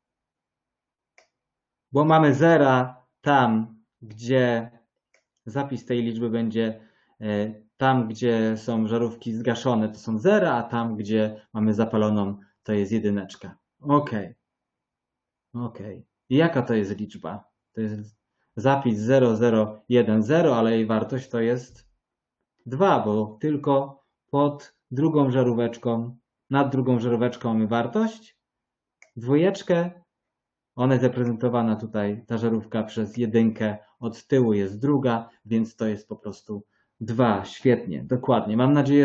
Bo mamy zera tam, gdzie zapis tej liczby będzie tam, gdzie są żarówki zgaszone, to są zera, a tam, gdzie mamy zapaloną, to jest jedyneczka. Okej. I jaka to jest liczba? To jest zapis 0010, ale jej wartość to jest 2, bo tylko pod drugą żaróweczką, nad drugą żaróweczką mamy wartość. Dwójeczkę Ona jest reprezentowana tutaj, ta żarówka, przez jedynkę, od tyłu jest druga, więc to jest po prostu 2. Świetnie, dokładnie. Mam nadzieję,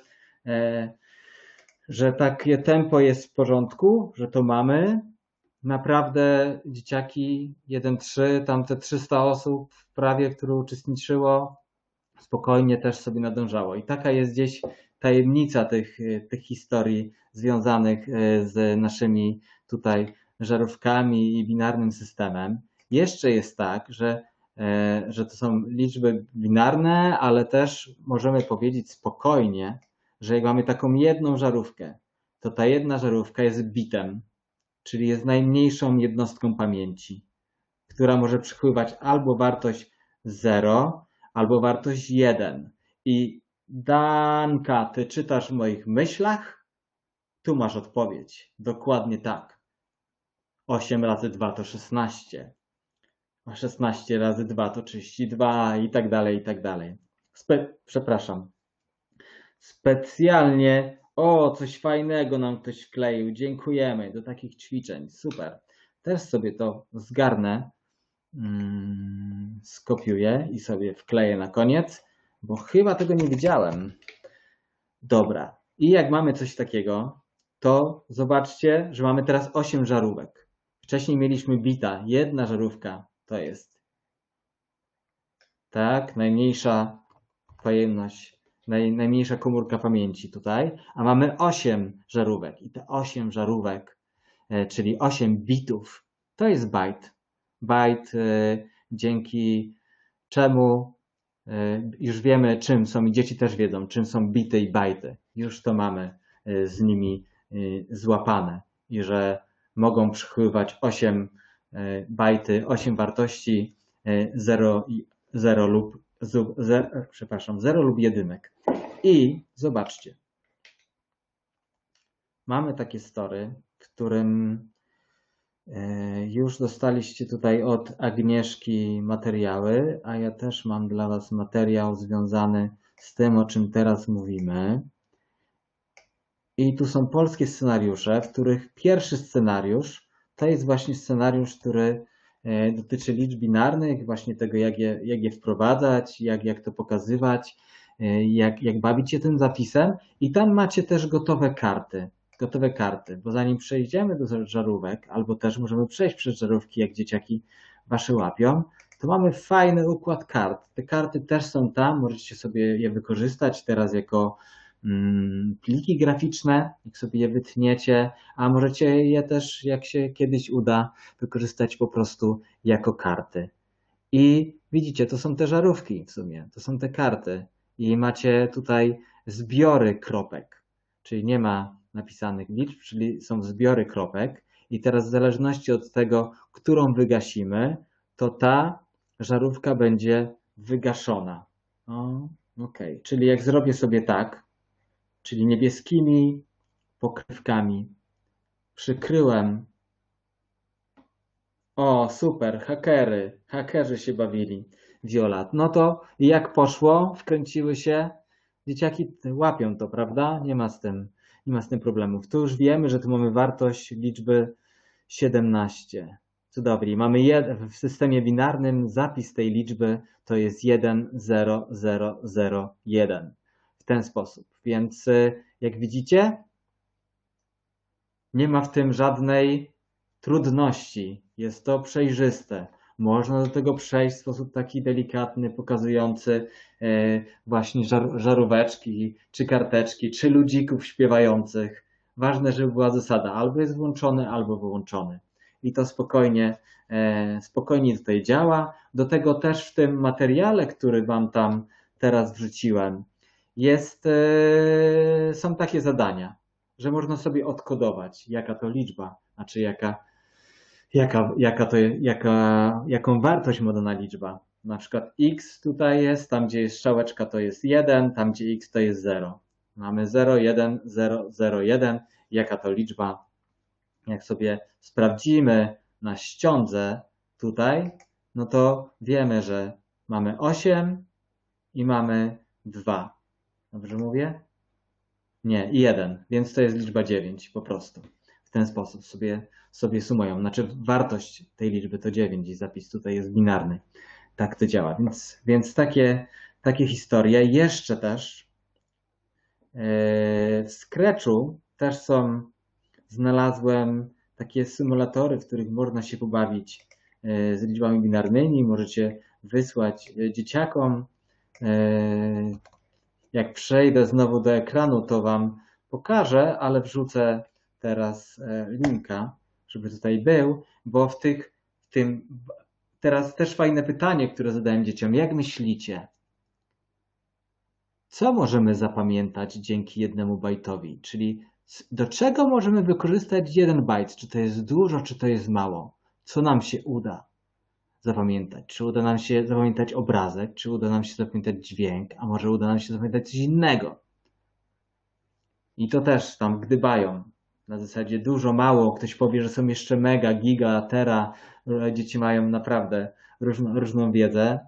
że takie tempo jest w porządku, że to mamy. Naprawdę dzieciaki 1-3, tam te 300 osób prawie, które uczestniczyło, spokojnie też sobie nadążało. I taka jest gdzieś tajemnica tych historii związanych z naszymi tutaj żarówkami i binarnym systemem. Jeszcze jest tak, że to są liczby binarne, ale też możemy powiedzieć spokojnie, że jak mamy taką jedną żarówkę, to ta jedna żarówka jest bitem, czyli jest najmniejszą jednostką pamięci, która może przychwywać albo wartość 0, albo wartość 1. I Danka, ty czytasz w moich myślach? Tu masz odpowiedź. Dokładnie tak. 8 razy 2 to 16. A 16 razy 2 to 32 i tak dalej, i tak dalej. Przepraszam. Specjalnie, coś fajnego nam ktoś wkleił. Dziękujemy do takich ćwiczeń. Super. Też sobie to zgarnę, skopiuję i sobie wkleję na koniec, bo chyba tego nie widziałem. Dobra. I jak mamy coś takiego, to zobaczcie, że mamy teraz 8 żarówek. Wcześniej mieliśmy bita. Jedna żarówka to jest tak, najmniejsza pojemność, najmniejsza komórka pamięci tutaj, a mamy 8 żarówek i te 8 żarówek, czyli 8 bitów, to jest bajt. Bajt, dzięki czemu już wiemy, czym są, i dzieci też wiedzą, czym są bity i bajty. Już to mamy z nimi złapane i że mogą przychwywać 8 bajty, 8 wartości 0 lub jedynek. I zobaczcie, mamy takie story, w którym już dostaliście tutaj od Agnieszki materiały, a ja też mam dla Was materiał związany z tym, o czym teraz mówimy. I tu są polskie scenariusze, w których pierwszy scenariusz to jest właśnie scenariusz, który dotyczy liczb binarnych, właśnie tego, jak je wprowadzać, jak to pokazywać, jak bawić się tym zapisem. I tam macie też gotowe karty, bo zanim przejdziemy do żarówek, albo też możemy przejść przez żarówki, jak dzieciaki Wasze łapią, to mamy fajny układ kart. Te karty też są tam, możecie sobie je wykorzystać teraz jako pliki graficzne, jak sobie je wytniecie, a możecie je też, jak się kiedyś uda, wykorzystać po prostu jako karty. I widzicie, to są te żarówki w sumie, to są te karty i macie tutaj zbiory kropek, czyli nie ma napisanych liczb, czyli są zbiory kropek i teraz w zależności od tego, którą wygasimy, to ta żarówka będzie wygaszona. Okej. Czyli jak zrobię sobie tak, czyli niebieskimi pokrywkami przykryłem. Super, hakerzy się bawili. Viola. No to jak poszło? Wkręciły się? Dzieciaki łapią to, prawda? Nie ma z tym problemów. Tu już wiemy, że tu mamy wartość liczby 17. Cudownie. Mamy w systemie binarnym zapis tej liczby to jest 1, 0, 0, 0, 1. W ten sposób. Więc jak widzicie, nie ma w tym żadnej trudności. Jest to przejrzyste. Można do tego przejść w sposób taki delikatny, pokazujący właśnie żaróweczki, czy karteczki, czy ludzików śpiewających. Ważne, żeby była zasada, albo jest włączony, albo wyłączony. I to spokojnie tutaj działa. Do tego też w tym materiale, który Wam tam teraz wrzuciłem, są takie zadania, że można sobie odkodować, jaka to liczba, znaczy jaką wartość ma dana liczba. Na przykład x tutaj jest, tam gdzie jest strzałeczka to jest 1, tam gdzie x to jest 0. Mamy 0, 1, 0, 0, 1. Jaka to liczba? Jak sobie sprawdzimy na ściądze tutaj, no to wiemy, że mamy 8 i mamy 2. Dobrze mówię? Nie, i 1, więc to jest liczba 9 po prostu. w ten sposób sobie sumują. Znaczy wartość tej liczby to 9 i zapis tutaj jest binarny. Tak to działa. Więc takie historie. Jeszcze też w Scratchu też znalazłem takie symulatory, w których można się pobawić z liczbami binarnymi. Możecie wysłać dzieciakom. Jak przejdę znowu do ekranu, to Wam pokażę, ale wrzucę teraz linka, żeby tutaj był, bo w tym teraz też fajne pytanie, które zadałem dzieciom. Jak myślicie, co możemy zapamiętać dzięki 1 bajtowi? Czyli do czego możemy wykorzystać 1 bajt? Czy to jest dużo, czy to jest mało? Co nam się uda zapamiętać? Czy uda nam się zapamiętać obrazek? Czy uda nam się zapamiętać dźwięk? A może uda nam się zapamiętać coś innego? I to też tam gdybają. Na zasadzie dużo, mało. Ktoś powie, że są jeszcze mega, giga, tera. Dzieci mają naprawdę różną wiedzę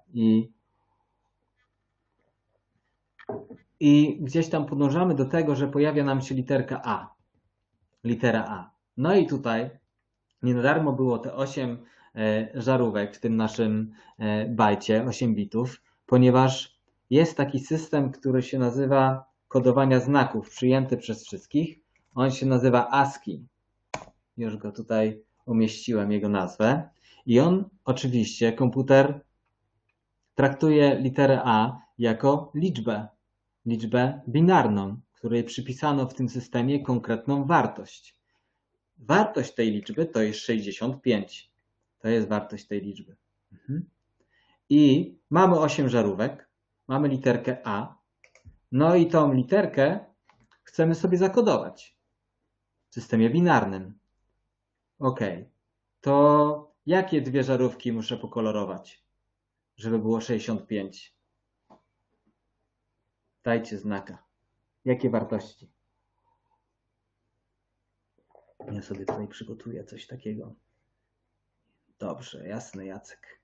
i gdzieś tam podążamy do tego, że pojawia nam się litera A. No i tutaj nie na darmo było te 8 żarówek w tym naszym bajcie, 8 bitów, ponieważ jest taki system, który się nazywa kodowania znaków, przyjęty przez wszystkich. On się nazywa ASCII. Już go tutaj umieściłem, jego nazwę. I on oczywiście, komputer traktuje literę A jako liczbę binarną, której przypisano w tym systemie konkretną wartość. Wartość tej liczby to jest 65. To jest wartość tej liczby. I mamy 8 żarówek, mamy literkę A, no i tą literkę chcemy sobie zakodować w systemie binarnym. Ok, to jakie 2 żarówki muszę pokolorować, żeby było 65? Dajcie znaka. Jakie wartości? Ja sobie tutaj przygotuję coś takiego. Dobrze, jasne, Jacek.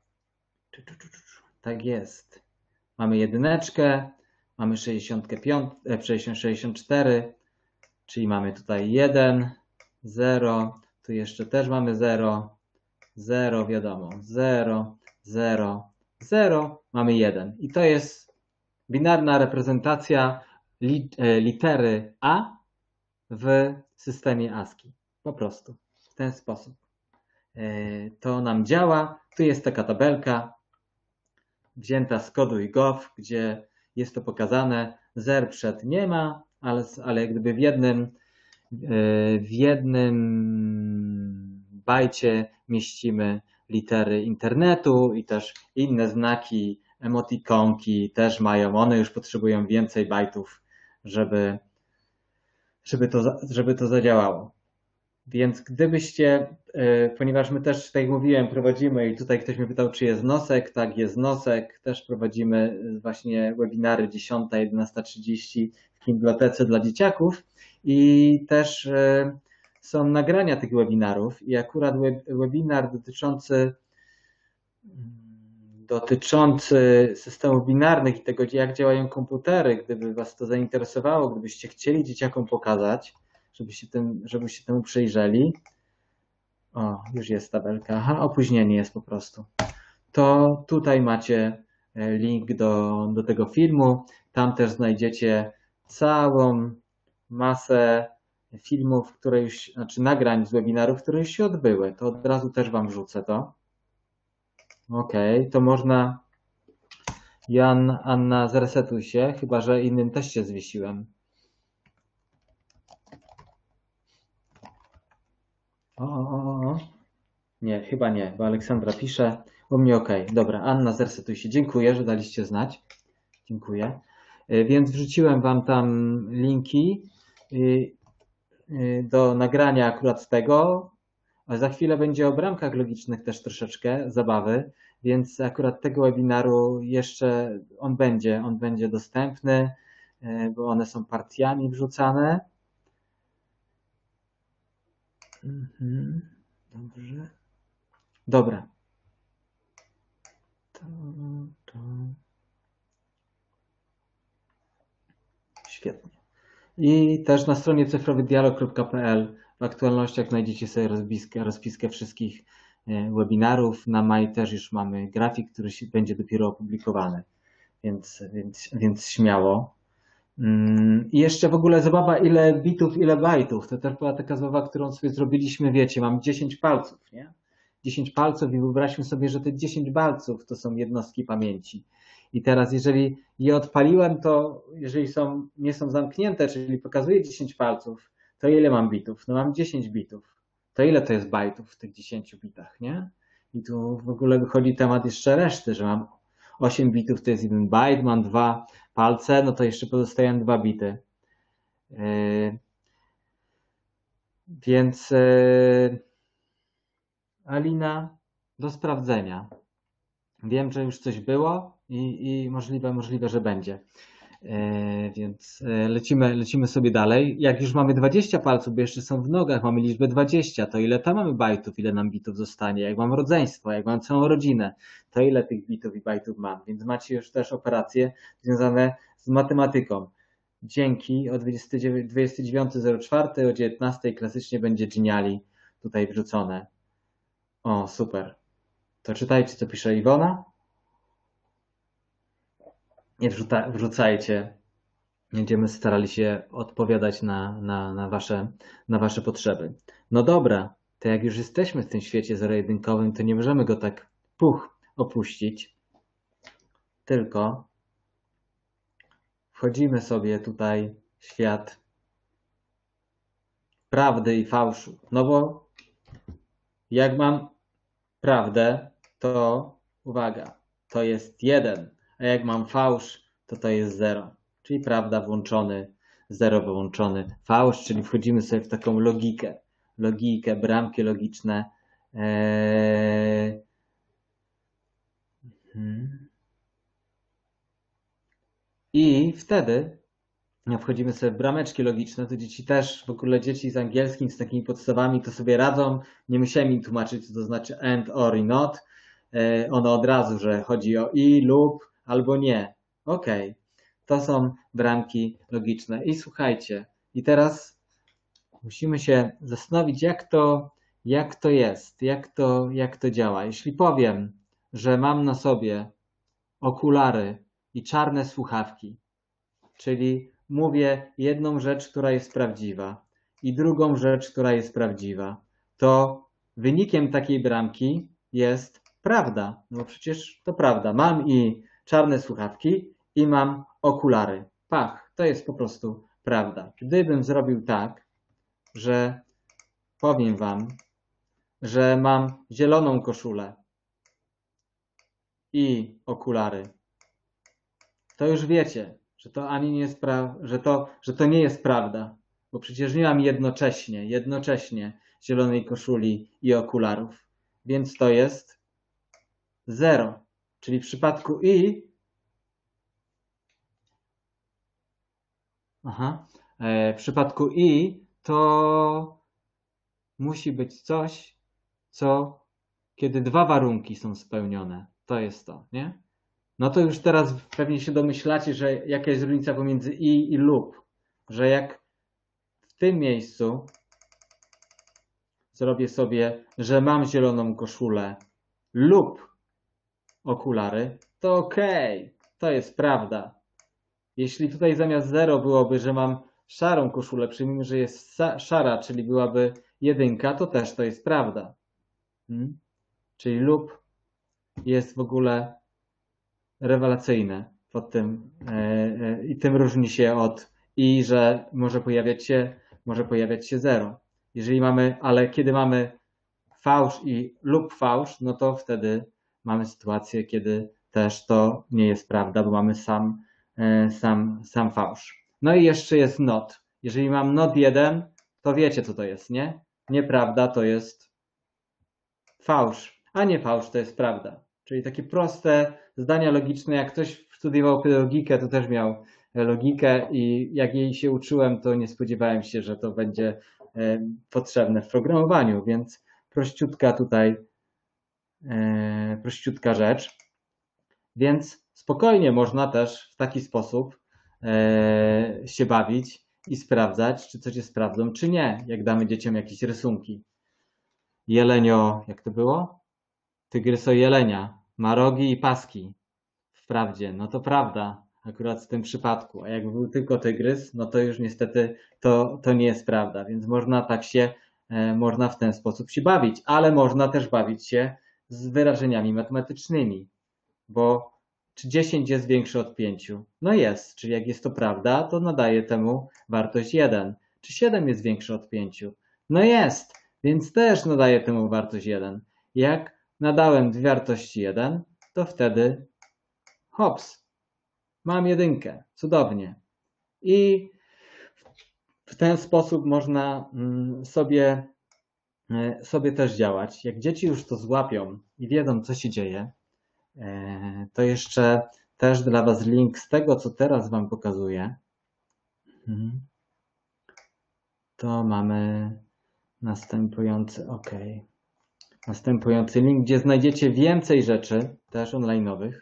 Tak jest. Mamy jedyneczkę, mamy 64, czyli mamy tutaj 1, 0, tu jeszcze też mamy 0, 0, wiadomo, 0, 0, 0, mamy 1. I to jest binarna reprezentacja litery A w systemie ASCII. Po prostu w ten sposób to nam działa. Tu jest taka tabelka wzięta z koduj.gov, gdzie jest to pokazane. Zer przed nie ma, ale jak gdyby w jednym bajcie mieścimy litery internetu i też inne znaki, emotikonki też mają. One już potrzebują więcej bajtów, żeby to zadziałało. Więc gdybyście, ponieważ my też, tak jak mówiłem, prowadzimy i tutaj ktoś mnie pytał, czy jest nosek, tak jest nosek, też prowadzimy właśnie webinary 10, 11:30 w Bibliotece dla dzieciaków i też są nagrania tych webinarów i akurat webinar dotyczący systemów binarnych i tego, jak działają komputery, gdyby Was to zainteresowało, gdybyście chcieli dzieciakom pokazać, żeby się temu przyjrzeli. O, już jest tabelka. Aha, opóźnienie jest po prostu. To tutaj macie link do tego filmu. Tam też znajdziecie całą masę filmów, nagrań z webinarów, które już się odbyły. To od razu też Wam wrzucę to. Ok, to można. Anna, zresetuj się, chyba że innym też się zwiesiłem. O. Nie, chyba nie, bo Aleksandra pisze. U mnie ok. Dobra, Anna, zresetuj się. Dziękuję, że daliście znać. Dziękuję. Więc wrzuciłem Wam tam linki do nagrania akurat tego. A za chwilę będzie o bramkach logicznych też troszeczkę zabawy, więc akurat tego webinaru jeszcze on będzie dostępny, bo one są partiami wrzucane. Dobrze. Dobra. Świetnie. I też na stronie cyfrowyddialog.pl W aktualnościach znajdziecie sobie rozpiskę wszystkich webinarów. Na maj też już mamy grafik, który będzie dopiero opublikowany, więc śmiało. I jeszcze w ogóle zabawa, ile bitów, ile bajtów. To też była taka zabawa, którą sobie zrobiliśmy, wiecie, mam 10 palców, nie? 10 palców i wyobraźmy sobie, że te 10 palców to są jednostki pamięci. I teraz, jeżeli je odpaliłem, to jeżeli nie są zamknięte, czyli pokazuje 10 palców, to ile mam bitów? No mam 10 bitów. To ile to jest bajtów w tych 10 bitach, nie? I tu w ogóle wychodzi temat jeszcze reszty, że mam 8 bitów to jest 1 bajt, mam 2 palce, no to jeszcze pozostają 2 bity. Więc Alina, do sprawdzenia. Wiem, że już coś było i możliwe, że będzie. Więc lecimy sobie dalej. Jak już mamy 20 palców, bo jeszcze są w nogach, mamy liczbę 20, to ile tam mamy bajtów, ile nam bitów zostanie? Jak mam rodzeństwo, jak mam całą rodzinę, to ile tych bitów i bajtów mam? Więc macie już też operacje związane z matematyką. Dzięki o 29.04 o 19 klasycznie będzie Geniali tutaj wrzucone. O, super. To czytajcie, co pisze Iwona. Nie wrzucajcie. Będziemy starali się odpowiadać na wasze potrzeby. No dobra, to jak już jesteśmy w tym świecie zero-jedynkowym, to nie możemy go tak opuścić. Tylko wchodzimy sobie tutaj w świat prawdy i fałszu. No bo jak mam prawdę, to uwaga, to jest 1, a jak mam fałsz, to jest 0. Czyli prawda włączony, 0 wyłączony, fałsz, czyli wchodzimy sobie w taką logikę, bramki logiczne. I wtedy wchodzimy sobie w brameczki logiczne, to dzieci też, w ogóle dzieci z angielskim, z takimi podstawami to sobie radzą. Nie musiałem im tłumaczyć, co to znaczy and, or i not. One od razu, że chodzi o i, lub, albo nie. Okej. To są bramki logiczne. I słuchajcie, i teraz musimy się zastanowić, jak to jest, jak to działa. Jeśli powiem, że mam na sobie okulary i czarne słuchawki, czyli mówię jedną rzecz, która jest prawdziwa i drugą rzecz, która jest prawdziwa, to wynikiem takiej bramki jest prawda. No bo przecież to prawda. Mam i czarne słuchawki i mam okulary. Pach, to jest po prostu prawda. Gdybym zrobił tak, że powiem wam, że mam zieloną koszulę i okulary, to już wiecie, że to ani nie jest że to nie jest prawda, bo przecież nie mam jednocześnie zielonej koszuli i okularów, więc to jest 0, czyli w przypadku w przypadku to musi być coś, co kiedy 2 warunki są spełnione, to jest to, nie? No to już teraz pewnie się domyślacie, że jaka jest różnica pomiędzy i lub, że jak w tym miejscu zrobię sobie, że mam zieloną koszulę lub okulary, to okej, to jest prawda. Jeśli tutaj zamiast 0 byłoby, że mam szarą koszulę, przyjmijmy, że jest szara, czyli byłaby 1, to też to jest prawda. Czyli lub jest w ogóle rewelacyjne pod tym i tym różni się od że może pojawiać się 0. Jeżeli ale kiedy mamy fałsz lub fałsz, no to wtedy mamy sytuację, kiedy też to nie jest prawda, bo mamy sam fałsz. No i jeszcze jest not. Jeżeli mam not 1, to wiecie, co to jest, nie? Nieprawda to jest fałsz, a nie fałsz to jest prawda. Czyli takie proste zdania logiczne, jak ktoś studiował pedagogikę, to też miał logikę i jak jej się uczyłem, to nie spodziewałem się, że to będzie potrzebne w programowaniu, więc prościutka rzecz. Więc spokojnie można też w taki sposób się bawić i sprawdzać, czy coś się sprawdzą, czy nie, jak damy dzieciom jakieś rysunki. Jelenio, jak to było? Tygryso jelenia, ma rogi i paski. Wprawdzie, no to prawda, akurat w tym przypadku. A jakby był tylko tygrys, no to już niestety to nie jest prawda, więc można tak się, można w ten sposób się bawić, ale można też bawić się z wyrażeniami matematycznymi, bo czy 10 jest większe od 5? No jest, czyli jak jest to prawda, to nadaje temu wartość 1. Czy 7 jest większe od 5? No jest, więc też nadaje temu wartość 1. Jak nadałem dwie wartości 1, to wtedy hops, mam jedynkę, cudownie. I w ten sposób można sobie też działać. Jak dzieci już to złapią i wiedzą, co się dzieje, to jeszcze też dla Was link z tego, co teraz Wam pokazuję. To mamy następujący, OK. Następujący link, gdzie znajdziecie więcej rzeczy, też online'owych.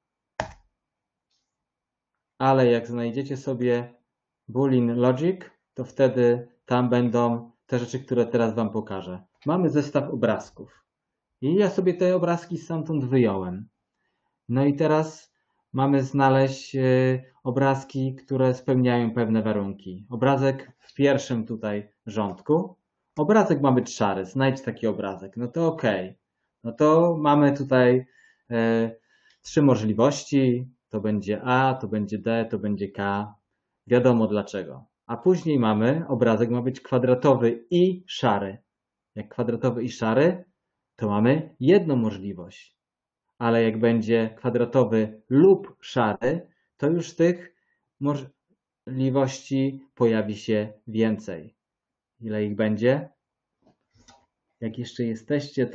Ale jak znajdziecie sobie Boolean Logic, to wtedy tam będą te rzeczy, które teraz Wam pokażę. Mamy zestaw obrazków. I ja sobie te obrazki stamtąd wyjąłem. No i teraz mamy znaleźć obrazki, które spełniają pewne warunki. Obrazek w pierwszym tutaj rządku. Obrazek ma być szary. Znajdź taki obrazek. No to OK. No to mamy tutaj 3 możliwości. To będzie A, to będzie D, to będzie K. Wiadomo dlaczego. A później mamy, obrazek ma być kwadratowy i szary. Jak kwadratowy i szary, to mamy jedną możliwość. Ale jak będzie kwadratowy lub szary, to już tych możliwości pojawi się więcej. Ile ich będzie? Jak jeszcze jesteście,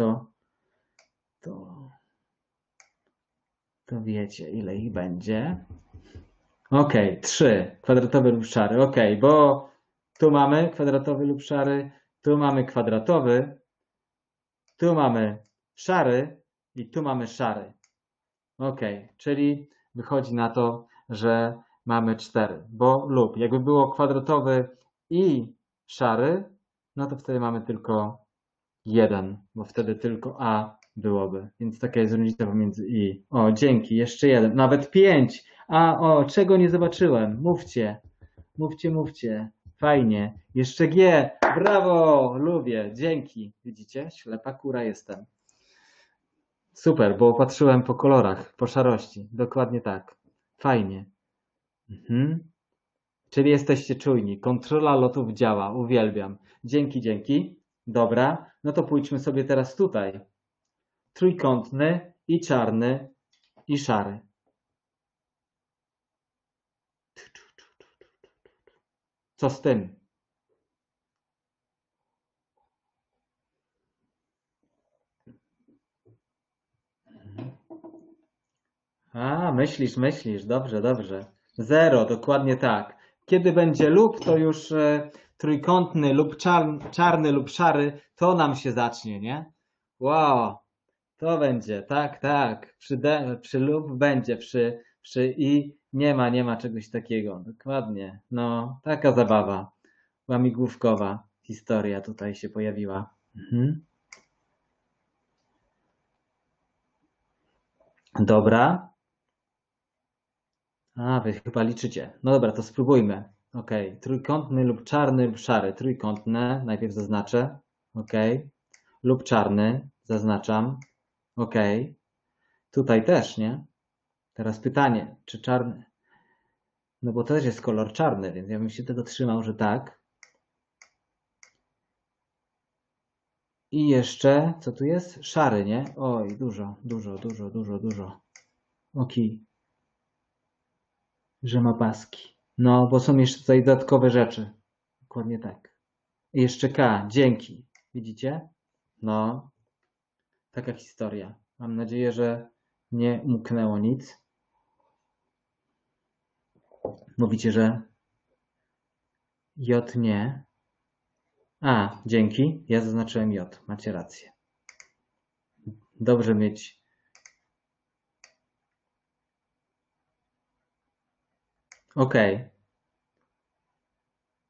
to wiecie, ile ich będzie. OK, 3. Kwadratowy lub szary. OK, bo tu mamy kwadratowy lub szary, tu mamy kwadratowy, tu mamy szary i tu mamy szary. OK, czyli wychodzi na to, że mamy 4, bo lub jakby było kwadratowy i szary, no to wtedy mamy tylko 1, bo wtedy tylko A byłoby. Więc taka jest różnica pomiędzy i. O, dzięki, jeszcze 1, nawet 5. A, o, czego nie zobaczyłem? Mówcie, mówcie, mówcie. Fajnie. Jeszcze G. Brawo, lubię, dzięki. Widzicie? Ślepa kura jestem. Super, bo patrzyłem po kolorach, po szarości. Dokładnie tak. Fajnie. Czyli jesteście czujni. Kontrola lotów działa. Uwielbiam. Dzięki, dzięki. Dobra, no to pójdźmy sobie teraz tutaj. Trójkątny i czarny i szary. Co z tym? A, myślisz. Dobrze, dobrze. 0, dokładnie tak. Kiedy będzie lub, to już trójkątny lub czarny lub szary, to nam się zacznie, nie? Wow, to będzie, tak, tak. Przy lub będzie, przy i nie ma czegoś takiego. Dokładnie. No, taka zabawa. Łamigłówkowa historia tutaj się pojawiła. Dobra. A, wy chyba liczycie. No dobra, to spróbujmy. OK. Trójkątny lub czarny lub szary. Trójkątne, najpierw zaznaczę. OK. Lub czarny, zaznaczam. OK. Tutaj też, nie? Teraz pytanie, czy czarny? No bo to też jest kolor czarny, więc ja bym się tego trzymał, że tak. I jeszcze, co tu jest? Szary, nie? Oj, dużo. OK. Że ma paski. No, bo są jeszcze tutaj dodatkowe rzeczy. Dokładnie tak. I jeszcze K, dzięki. Widzicie? No, taka historia. Mam nadzieję, że nie umknęło nic. Mówicie, że J nie. A, dzięki. Ja zaznaczyłem J. Macie rację. Dobrze mieć. OK.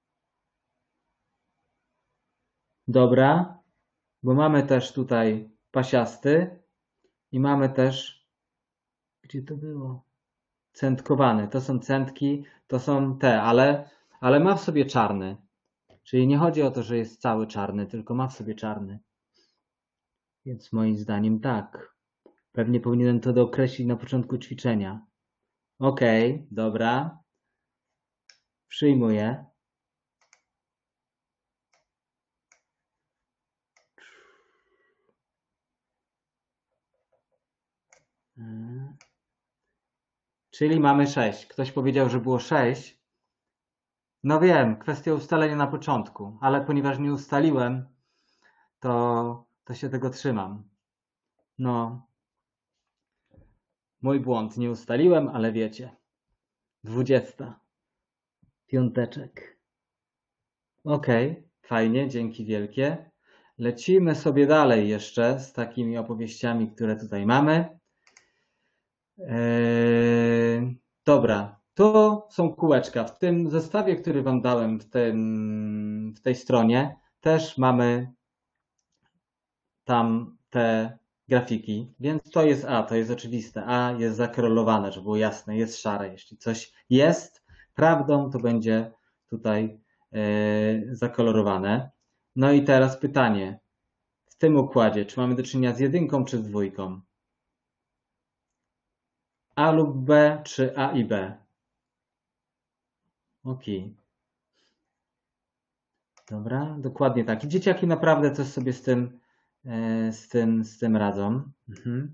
Dobra, bo mamy też tutaj pasiasty i mamy też, gdzie to było? Centkowane. To są centki, to są te, ale ma w sobie czarny. Czyli nie chodzi o to, że jest cały czarny, tylko ma w sobie czarny. Więc moim zdaniem tak. Pewnie powinienem to dookreślić na początku ćwiczenia. Okej, dobra. Przyjmuję. Czyli mamy 6. Ktoś powiedział, że było 6. No wiem, kwestia ustalenia na początku, ale ponieważ nie ustaliłem, to się tego trzymam. No, mój błąd, nie ustaliłem, ale wiecie. 20. Piąteczek. Okej, fajnie, dzięki wielkie. Lecimy sobie dalej jeszcze z takimi opowieściami, które tutaj mamy. Dobra, to są kółeczka. W tym zestawie, który wam dałem w tej stronie, też mamy tam te grafiki, więc to jest A, to jest oczywiste. A jest zakorolowane, żeby było jasne, jest szare. Jeśli coś jest prawdą, to będzie tutaj zakolorowane. No i teraz pytanie. W tym układzie, czy mamy do czynienia z jedynką czy z dwójką? A lub B, czy A i B? Ok. Dobra, dokładnie tak. I dzieciaki naprawdę coś sobie z tym radzą. Mhm.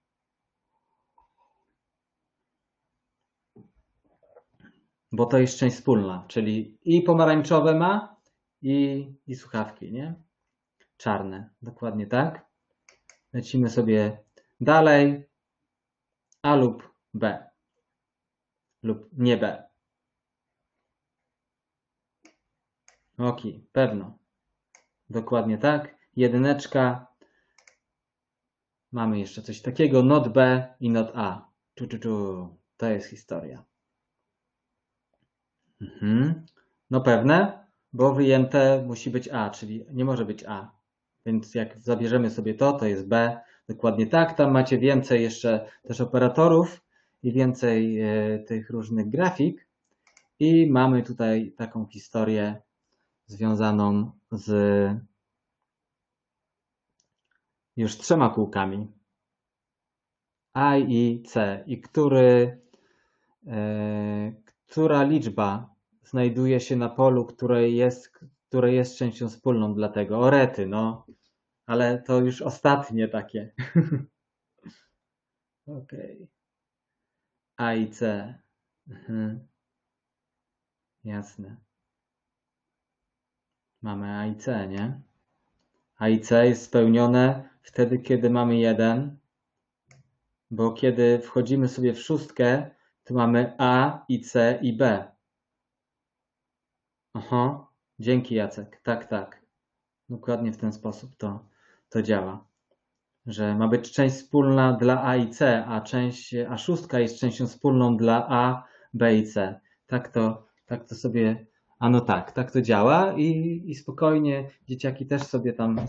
Bo to jest część wspólna, czyli i pomarańczowe ma, i słuchawki, nie? Czarne, dokładnie tak. Lecimy sobie dalej. A lub B. Lub nie B. Ok, pewno. Dokładnie tak. Jedyneczka. Mamy jeszcze coś takiego. Not B i not A. To jest historia. No pewne, bo wyjęte musi być A, czyli nie może być A. Więc jak zabierzemy sobie to jest B. Dokładnie tak. Tam macie więcej jeszcze też operatorów i więcej tych różnych grafik. I mamy tutaj taką historię związaną z już 3 kółkami. A i C. I która liczba znajduje się na polu, które jest częścią wspólną dla tego. O rety, no. Ale to już ostatnie takie. Okej. A i C. Jasne. Mamy A i C, nie? A i C jest spełnione wtedy, kiedy mamy 1, bo kiedy wchodzimy sobie w szóstkę, to mamy A i C i B. Aha, dzięki Jacek. Tak, tak. Dokładnie w ten sposób to działa. Że ma być część wspólna dla A i C, a szóstka jest częścią wspólną dla A, B i C. Tak to sobie, no tak to działa i spokojnie dzieciaki też sobie tam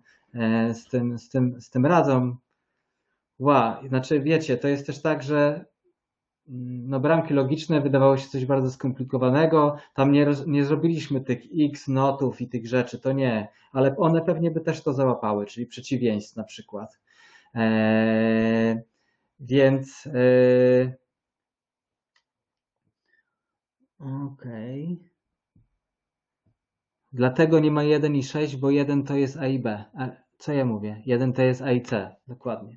z tym radzą. Znaczy wiecie, to jest też tak, że no bramki logiczne wydawało się coś bardzo skomplikowanego. Tam nie zrobiliśmy tych x notów i tych rzeczy, to nie, ale one pewnie by też to załapały, czyli przeciwieństw na przykład. Więc okej. Dlatego nie ma 1 i 6, bo 1 to jest A i B. Co ja mówię? 1 to jest A i C, dokładnie.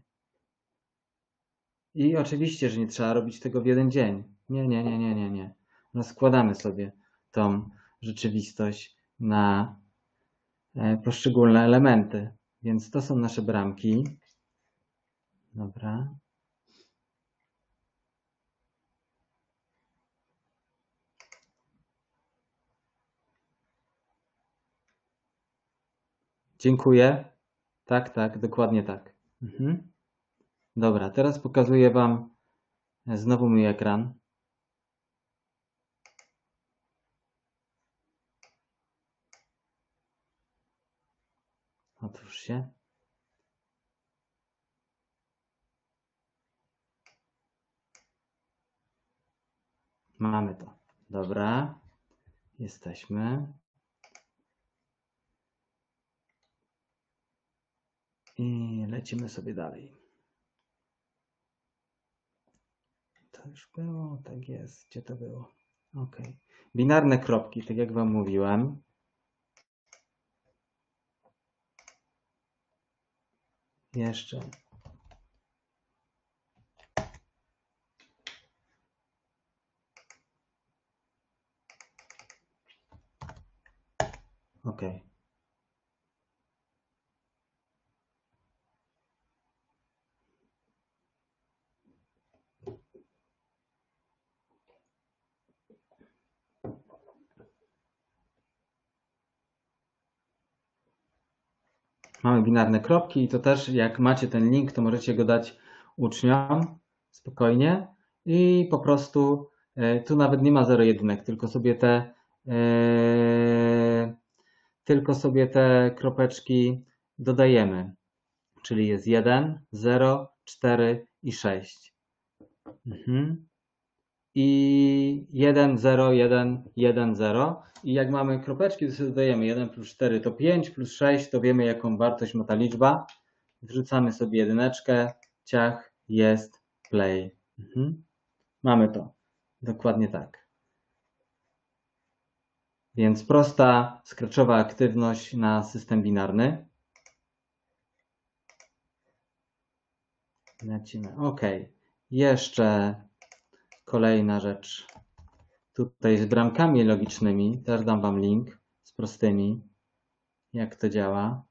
I oczywiście, że nie trzeba robić tego w jeden dzień. Nie. Rozkładamy sobie tą rzeczywistość na poszczególne elementy. Więc to są nasze bramki. Dobra. Dziękuję. Tak, dokładnie tak. Dobra, teraz pokazuję wam znowu mój ekran. Otwórz się. Mamy to. Dobra. Jesteśmy. I lecimy sobie dalej. To już było, tak jest. Gdzie to było? OK. Binarne kropki, tak jak wam mówiłem. Jeszcze. OK. Mamy binarne kropki i to też jak macie ten link, to możecie go dać uczniom spokojnie i po prostu tu nawet nie ma zero-jedynek, tylko sobie te kropeczki dodajemy. Czyli jest 1, 0, 4 i 6. I 1, 0, 1, 1, 0. I jak mamy kropeczki, to sobie dodajemy 1 plus 4 to 5, plus 6 to wiemy jaką wartość ma ta liczba. Wrzucamy sobie jedyneczkę, ciach, jest, play. Mamy to. Dokładnie tak. Więc prosta, scratchowa aktywność na system binarny. Lecimy. OK. Jeszcze kolejna rzecz. Tutaj z bramkami logicznymi. Też dam wam link z prostymi. Jak to działa.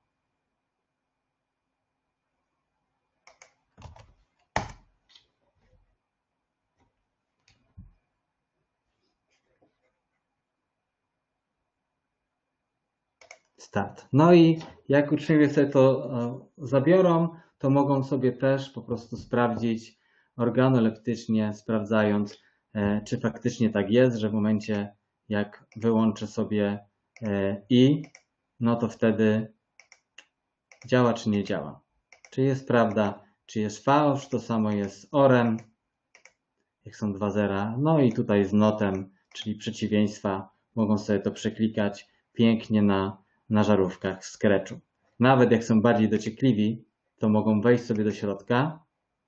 Start. No i jak uczniowie sobie to zabiorą, to mogą sobie też po prostu sprawdzić organoleptycznie, sprawdzając, czy faktycznie tak jest, że w momencie jak wyłączę sobie i, no to wtedy działa czy nie działa. Czy jest prawda, czy jest fałsz, to samo jest z orem, jak są 2 zera. No i tutaj z notem, czyli przeciwieństwa, mogą sobie to przeklikać pięknie na żarówkach z Scratchu. Nawet jak są bardziej dociekliwi, to mogą wejść sobie do środka.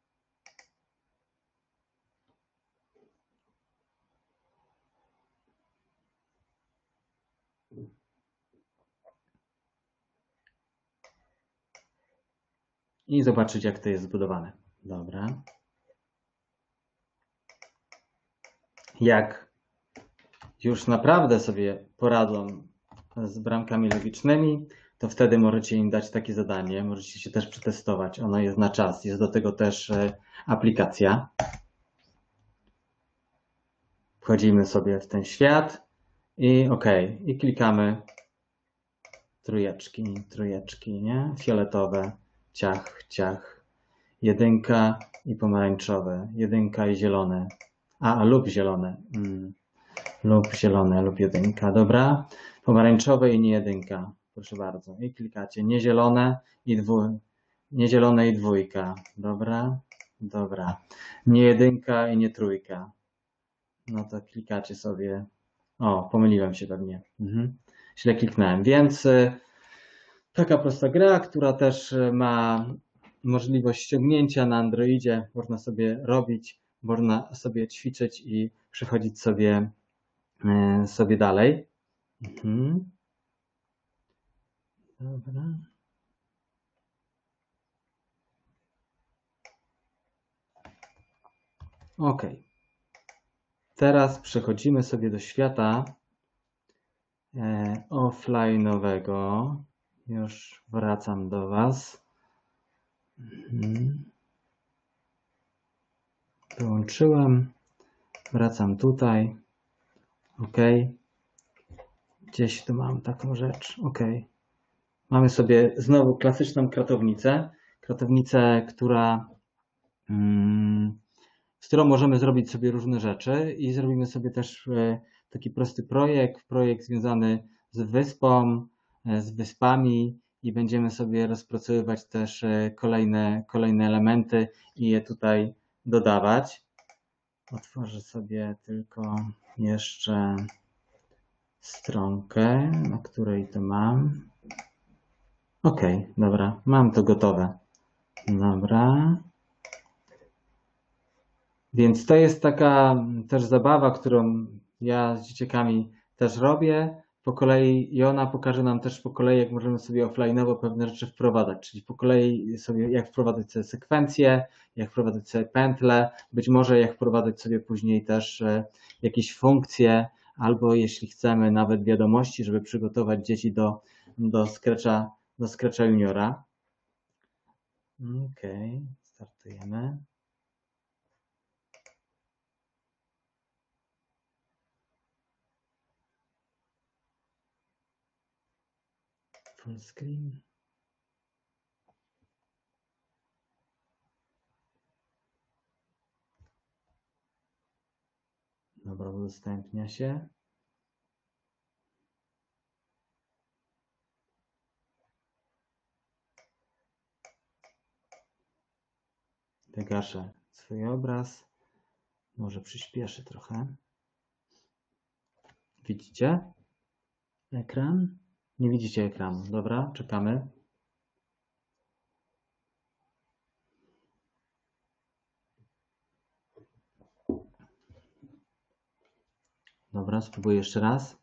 I zobaczyć, jak to jest zbudowane. Dobra. Jak już naprawdę sobie poradzą z bramkami logicznymi, to wtedy możecie im dać takie zadanie. Możecie się też przetestować. Ono jest na czas. Jest do tego też aplikacja. Wchodzimy sobie w ten świat i OK. I klikamy trójeczki, nie? Fioletowe, ciach, ciach. Jedynka i pomarańczowe. Jedynka i zielone. Lub zielone. Lub zielone, lub jedynka. Dobra. Pomarańczowe i nie jedynka. Proszę bardzo. I klikacie niezielone i dwójka. Dobra. Dobra. Nie jedynka i nie trójka. No to klikacie sobie. O, pomyliłem się pewnie. Źle kliknąłem. Więc taka prosta gra, która też ma możliwość ściągnięcia na Androidzie. Można sobie robić, można sobie ćwiczyć i przechodzić sobie dalej. Dobra. OK. Teraz przechodzimy sobie do świata offline'owego. Już wracam do Was. Wyłączyłem. Wracam tutaj. OK. Gdzieś tu mam taką rzecz. OK. Mamy sobie znowu klasyczną kratownicę. Kratownicę, z którą możemy zrobić sobie różne rzeczy i zrobimy sobie też taki prosty projekt związany z wyspą, z wyspami i będziemy sobie rozpracowywać też kolejne elementy i je tutaj dodawać. Otworzę sobie tylko jeszcze stronkę, na której to mam. Ok, dobra, mam to gotowe. Dobra. Więc to jest taka też zabawa, którą ja z dzieciakami też robię po kolei i ona pokaże nam też po kolei, jak możemy sobie offline'owo pewne rzeczy wprowadzać, czyli po kolei sobie jak wprowadzać sobie sekwencje, jak wprowadzać sobie pętle, być może jak wprowadzać sobie później też jakieś funkcje, albo jeśli chcemy nawet wiadomości, żeby przygotować dzieci do Scratcha Juniora. Ok, startujemy. Full screen. Dobra, udostępnia się. Wygaszę swój obraz. Może przyspieszę trochę. Widzicie ekran? Nie widzicie ekranu. Dobra, czekamy. Dobra, spróbuję jeszcze raz.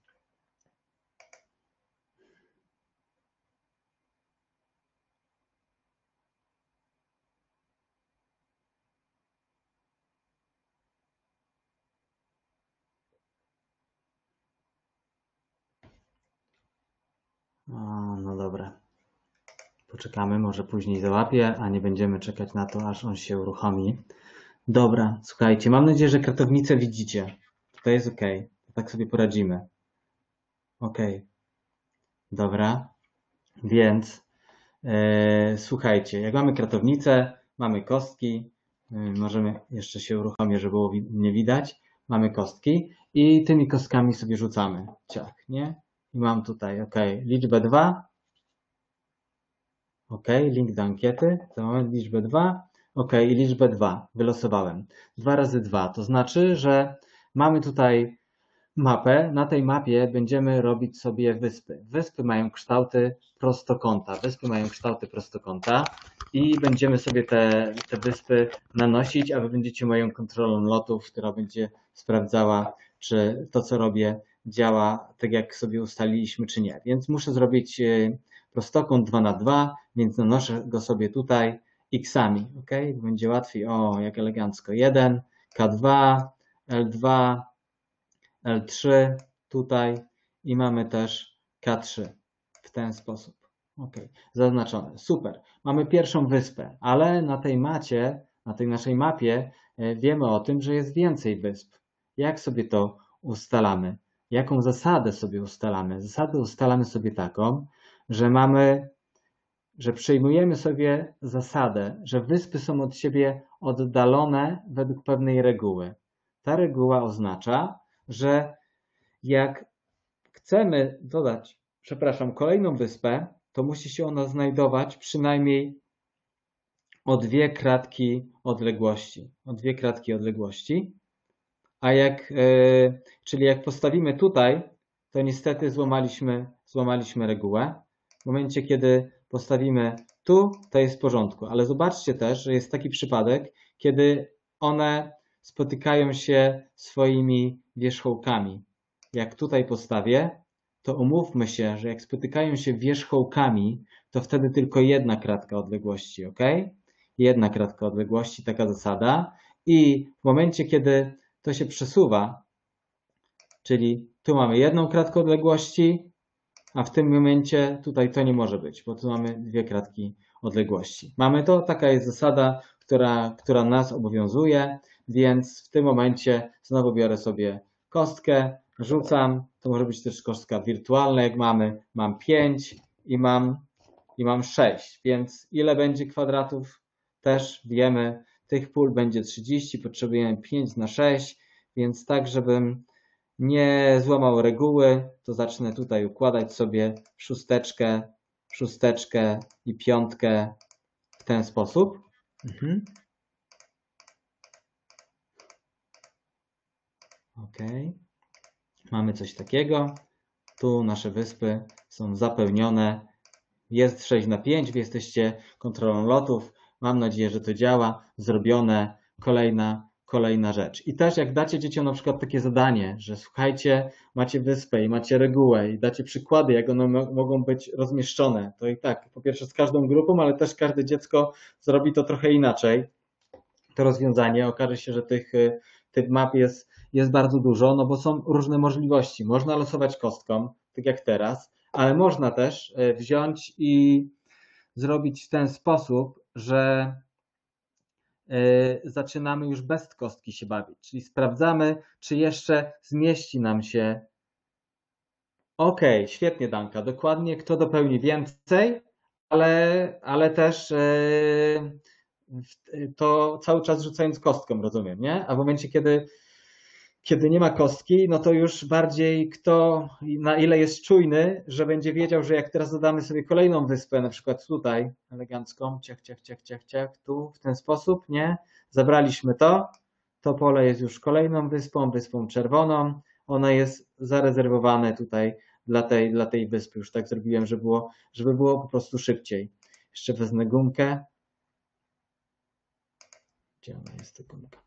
No dobra. Poczekamy, może później załapię, a nie będziemy czekać na to, aż on się uruchomi. Dobra, słuchajcie, mam nadzieję, że kartownicę widzicie. To jest ok. Tak sobie poradzimy. Ok. Dobra. Więc słuchajcie, jak mamy kratownicę, mamy kostki, możemy jeszcze się uruchomić, żeby było mnie widać. Mamy kostki i tymi kostkami sobie rzucamy. Ciach, nie? I mam tutaj, ok, liczbę 2. Ok, link do ankiety. To mamy liczbę 2. Ok, i liczbę 2 wylosowałem. 2 razy 2, to znaczy, że mamy tutaj mapę. Na tej mapie będziemy robić sobie wyspy. Wyspy mają kształty prostokąta i będziemy sobie te wyspy nanosić, a wy będziecie moją kontrolą lotów, która będzie sprawdzała, czy to, co robię, działa tak, jak sobie ustaliliśmy, czy nie. Więc muszę zrobić prostokąt 2 na 2, więc nanoszę go sobie tutaj x-ami, ok? Będzie łatwiej. O, jak elegancko. 1, K2, L2, L3 tutaj i mamy też K3 w ten sposób. Ok, zaznaczone. Super. Mamy pierwszą wyspę, ale na tej naszej mapie wiemy o tym, że jest więcej wysp. Jak sobie to ustalamy? Jaką zasadę sobie ustalamy? Zasadę ustalamy sobie taką, że przyjmujemy sobie zasadę, że wyspy są od siebie oddalone według pewnej reguły. Ta reguła oznacza, że jak chcemy dodać, kolejną wyspę, to musi się ona znajdować przynajmniej o 2 kratki odległości. A czyli jak postawimy tutaj, to niestety złamaliśmy regułę. W momencie, kiedy postawimy tu, to jest w porządku. Ale zobaczcie też, że jest taki przypadek, kiedy one spotykają się swoimi wierzchołkami. Jak tutaj postawię, to umówmy się, że jak spotykają się wierzchołkami, to wtedy tylko 1 kratka odległości, ok? 1 kratka odległości, taka zasada. I w momencie, kiedy to się przesuwa, czyli tu mamy 1 kratkę odległości, a w tym momencie tutaj to nie może być, bo tu mamy 2 kratki odległości. Mamy to, taka jest zasada, która nas obowiązuje, więc w tym momencie znowu biorę sobie kostkę, rzucam, to może być też kostka wirtualna, jak mam 5 i mam 6, więc ile będzie kwadratów? Też wiemy, tych pól będzie 30, potrzebujemy 5 na 6, więc tak, żebym nie złamał reguły, to zacznę tutaj układać sobie szósteczkę szósteczkę i piątkę w ten sposób. Ok. Mamy coś takiego. Tu nasze wyspy są zapełnione. Jest 6 na 5, wy jesteście kontrolą lotów. Mam nadzieję, że to działa. Zrobione. Kolejna rzecz. I też jak dacie dzieciom na przykład takie zadanie, że słuchajcie, macie wyspę i macie regułę i dacie przykłady, jak one mogą być rozmieszczone, to i tak, po pierwsze z każdą grupą, ale też każde dziecko zrobi to trochę inaczej. To rozwiązanie, okaże się, że tych map jest bardzo dużo, no bo są różne możliwości. Można losować kostką, tak jak teraz, ale można też wziąć i zrobić w ten sposób, że zaczynamy już bez kostki się bawić, czyli sprawdzamy, czy jeszcze zmieści nam się. Ok, świetnie Danka, dokładnie, kto dopełni więcej, ale też to cały czas rzucając kostką, rozumiem, nie? A w momencie, kiedy nie ma kostki, no to już bardziej kto na ile jest czujny, że będzie wiedział, że jak teraz dodamy sobie kolejną wyspę, na przykład tutaj elegancką, ciach, tu w ten sposób, nie? Zabraliśmy to pole jest już kolejną wyspą czerwoną, ona jest zarezerwowane tutaj dla tej wyspy. Już tak zrobiłem, żeby było po prostu szybciej. Jeszcze wezmę gumkę. Gdzie ona jest, ta gumka?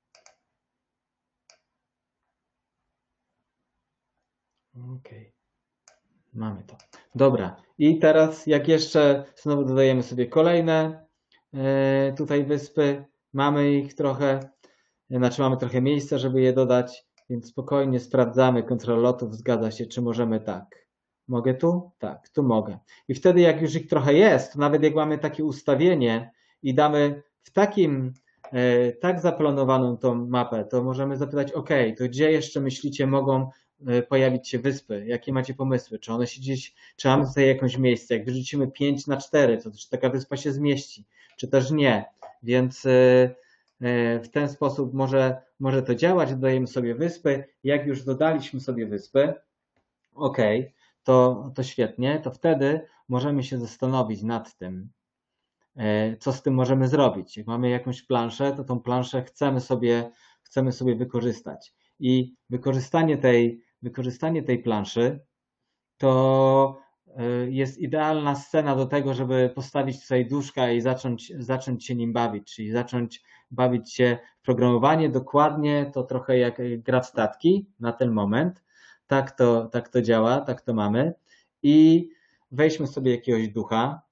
Okej. Mamy to. Dobra. I teraz jak jeszcze znowu dodajemy sobie kolejne tutaj wyspy. Mamy ich trochę, znaczy mamy trochę miejsca, żeby je dodać, więc spokojnie sprawdzamy kontrolę lotów. Zgadza się, czy możemy tak. Mogę tu? Tak, tu mogę. I wtedy jak już ich trochę jest, to nawet jak mamy takie ustawienie i damy w takim tak zaplanowaną tą mapę, to możemy zapytać, ok, to gdzie jeszcze myślicie mogą pojawić się wyspy? Jakie macie pomysły? Czy one się gdzieś, czy mamy tutaj jakieś miejsce? Jak wyrzucimy 5×4, to czy taka wyspa się zmieści? Czy też nie? Więc w ten sposób może to działać. Dodajemy sobie wyspy. Jak już dodaliśmy sobie wyspy, ok, to świetnie, to wtedy możemy się zastanowić nad tym, co z tym możemy zrobić. Jak mamy jakąś planszę, to tą planszę chcemy sobie wykorzystać. I wykorzystanie tej planszy to jest idealna scena do tego, żeby postawić tutaj duszka i zacząć się nim bawić, czyli zacząć bawić się w programowanie dokładnie, to trochę jak gra w statki na ten moment. Tak to działa, tak to mamy. I weźmy sobie jakiegoś ducha.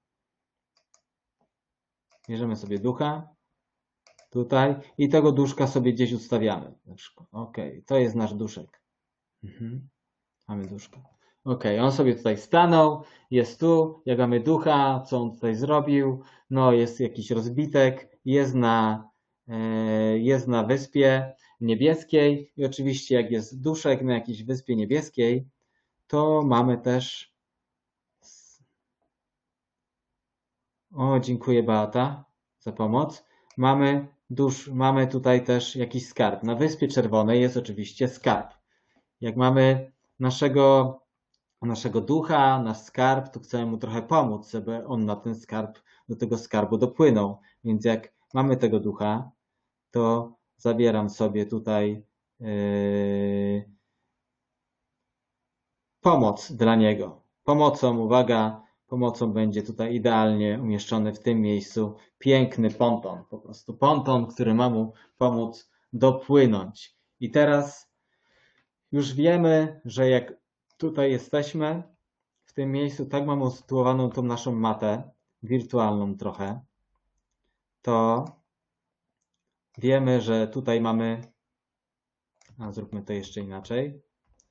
Bierzemy sobie ducha tutaj i tego duszka sobie gdzieś ustawiamy. Na przykład. Ok, to jest nasz duszek. Mamy duszka. Ok, on sobie tutaj stanął, jest tu, jak mamy ducha, co on tutaj zrobił? No jest jakiś rozbitek, jest na wyspie niebieskiej i oczywiście jak jest duszek na jakiejś wyspie niebieskiej, to mamy też... O, dziękuję Beata za pomoc. Mamy tutaj też jakiś skarb. Na Wyspie Czerwonej jest oczywiście skarb. Jak mamy naszego ducha, nasz skarb, to chcemy mu trochę pomóc, żeby on do tego skarbu dopłynął. Więc jak mamy tego ducha, to zabieram sobie tutaj pomoc dla niego. Pomocą będzie tutaj idealnie umieszczony w tym miejscu piękny ponton. Po prostu ponton, który ma mu pomóc dopłynąć. I teraz już wiemy, że jak tutaj jesteśmy, w tym miejscu, tak mamy usytuowaną tą naszą mapę, wirtualną trochę, to wiemy, że tutaj mamy... zróbmy to jeszcze inaczej.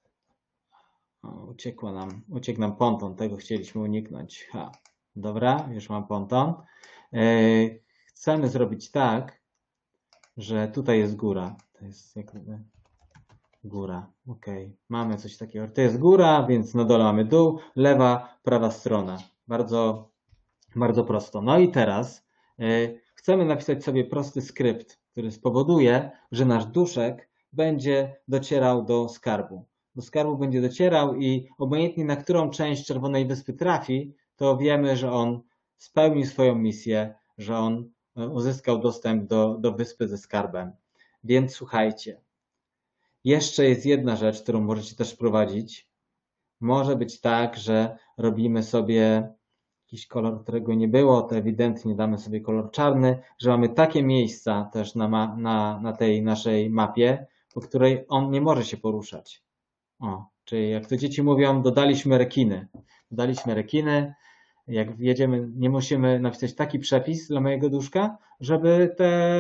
Uciekł nam ponton, tego chcieliśmy uniknąć. Dobra, już mam ponton. Chcemy zrobić tak, że tutaj jest góra. To jest jakby góra. Ok, mamy coś takiego. To jest góra, więc na dole mamy dół, lewa, prawa strona. Bardzo, bardzo prosto. No i teraz chcemy napisać sobie prosty skrypt, który spowoduje, że nasz duszek będzie docierał do skarbu. Do skarbu będzie docierał i obojętnie na którą część Czerwonej Wyspy trafi, to wiemy, że on spełnił swoją misję, że on uzyskał dostęp do wyspy ze skarbem. Więc słuchajcie, jeszcze jest jedna rzecz, którą możecie też wprowadzić. Może być tak, że robimy sobie jakiś kolor, którego nie było, to ewidentnie damy sobie kolor czarny, że mamy takie miejsca też na tej naszej mapie, po której on nie może się poruszać. O, czyli jak to dzieci mówią, dodaliśmy rekiny. Dodaliśmy rekiny. Jak jedziemy, nie musimy napisać taki przepis dla mojego duszka, żeby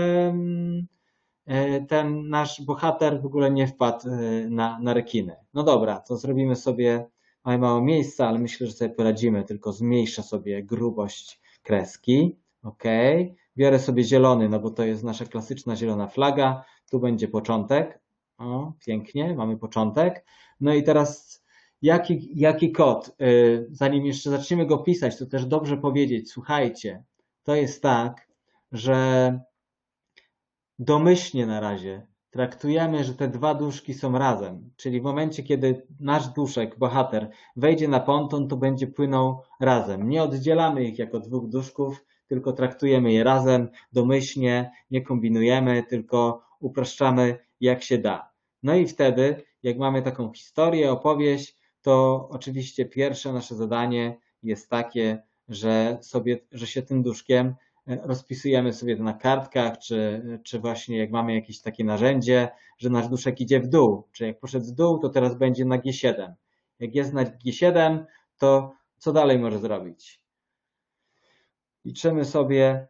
ten nasz bohater w ogóle nie wpadł na rekiny. No dobra, to zrobimy sobie, mamy mało miejsca, ale myślę, że sobie poradzimy, tylko zmniejszę sobie grubość kreski. Ok, biorę sobie zielony, no bo to jest nasza klasyczna zielona flaga. Tu będzie początek. O, pięknie, mamy początek. No i teraz jaki kod? Zanim jeszcze zaczniemy go pisać, to też dobrze powiedzieć, słuchajcie, to jest tak, że domyślnie na razie traktujemy, że te dwa duszki są razem, czyli w momencie, kiedy nasz duszek, bohater, wejdzie na ponton, to będzie płynął razem. Nie oddzielamy ich jako dwóch duszków, tylko traktujemy je razem, domyślnie, nie kombinujemy, tylko upraszczamy jak się da. No i wtedy, jak mamy taką historię, opowieść, to oczywiście pierwsze nasze zadanie jest takie, że się tym duszkiem rozpisujemy sobie to na kartkach, czy właśnie jak mamy jakieś takie narzędzie, że nasz duszek idzie w dół, czy jak poszedł w dół, to teraz będzie na G7. Jak jest na G7, to co dalej może zrobić? Liczymy sobie.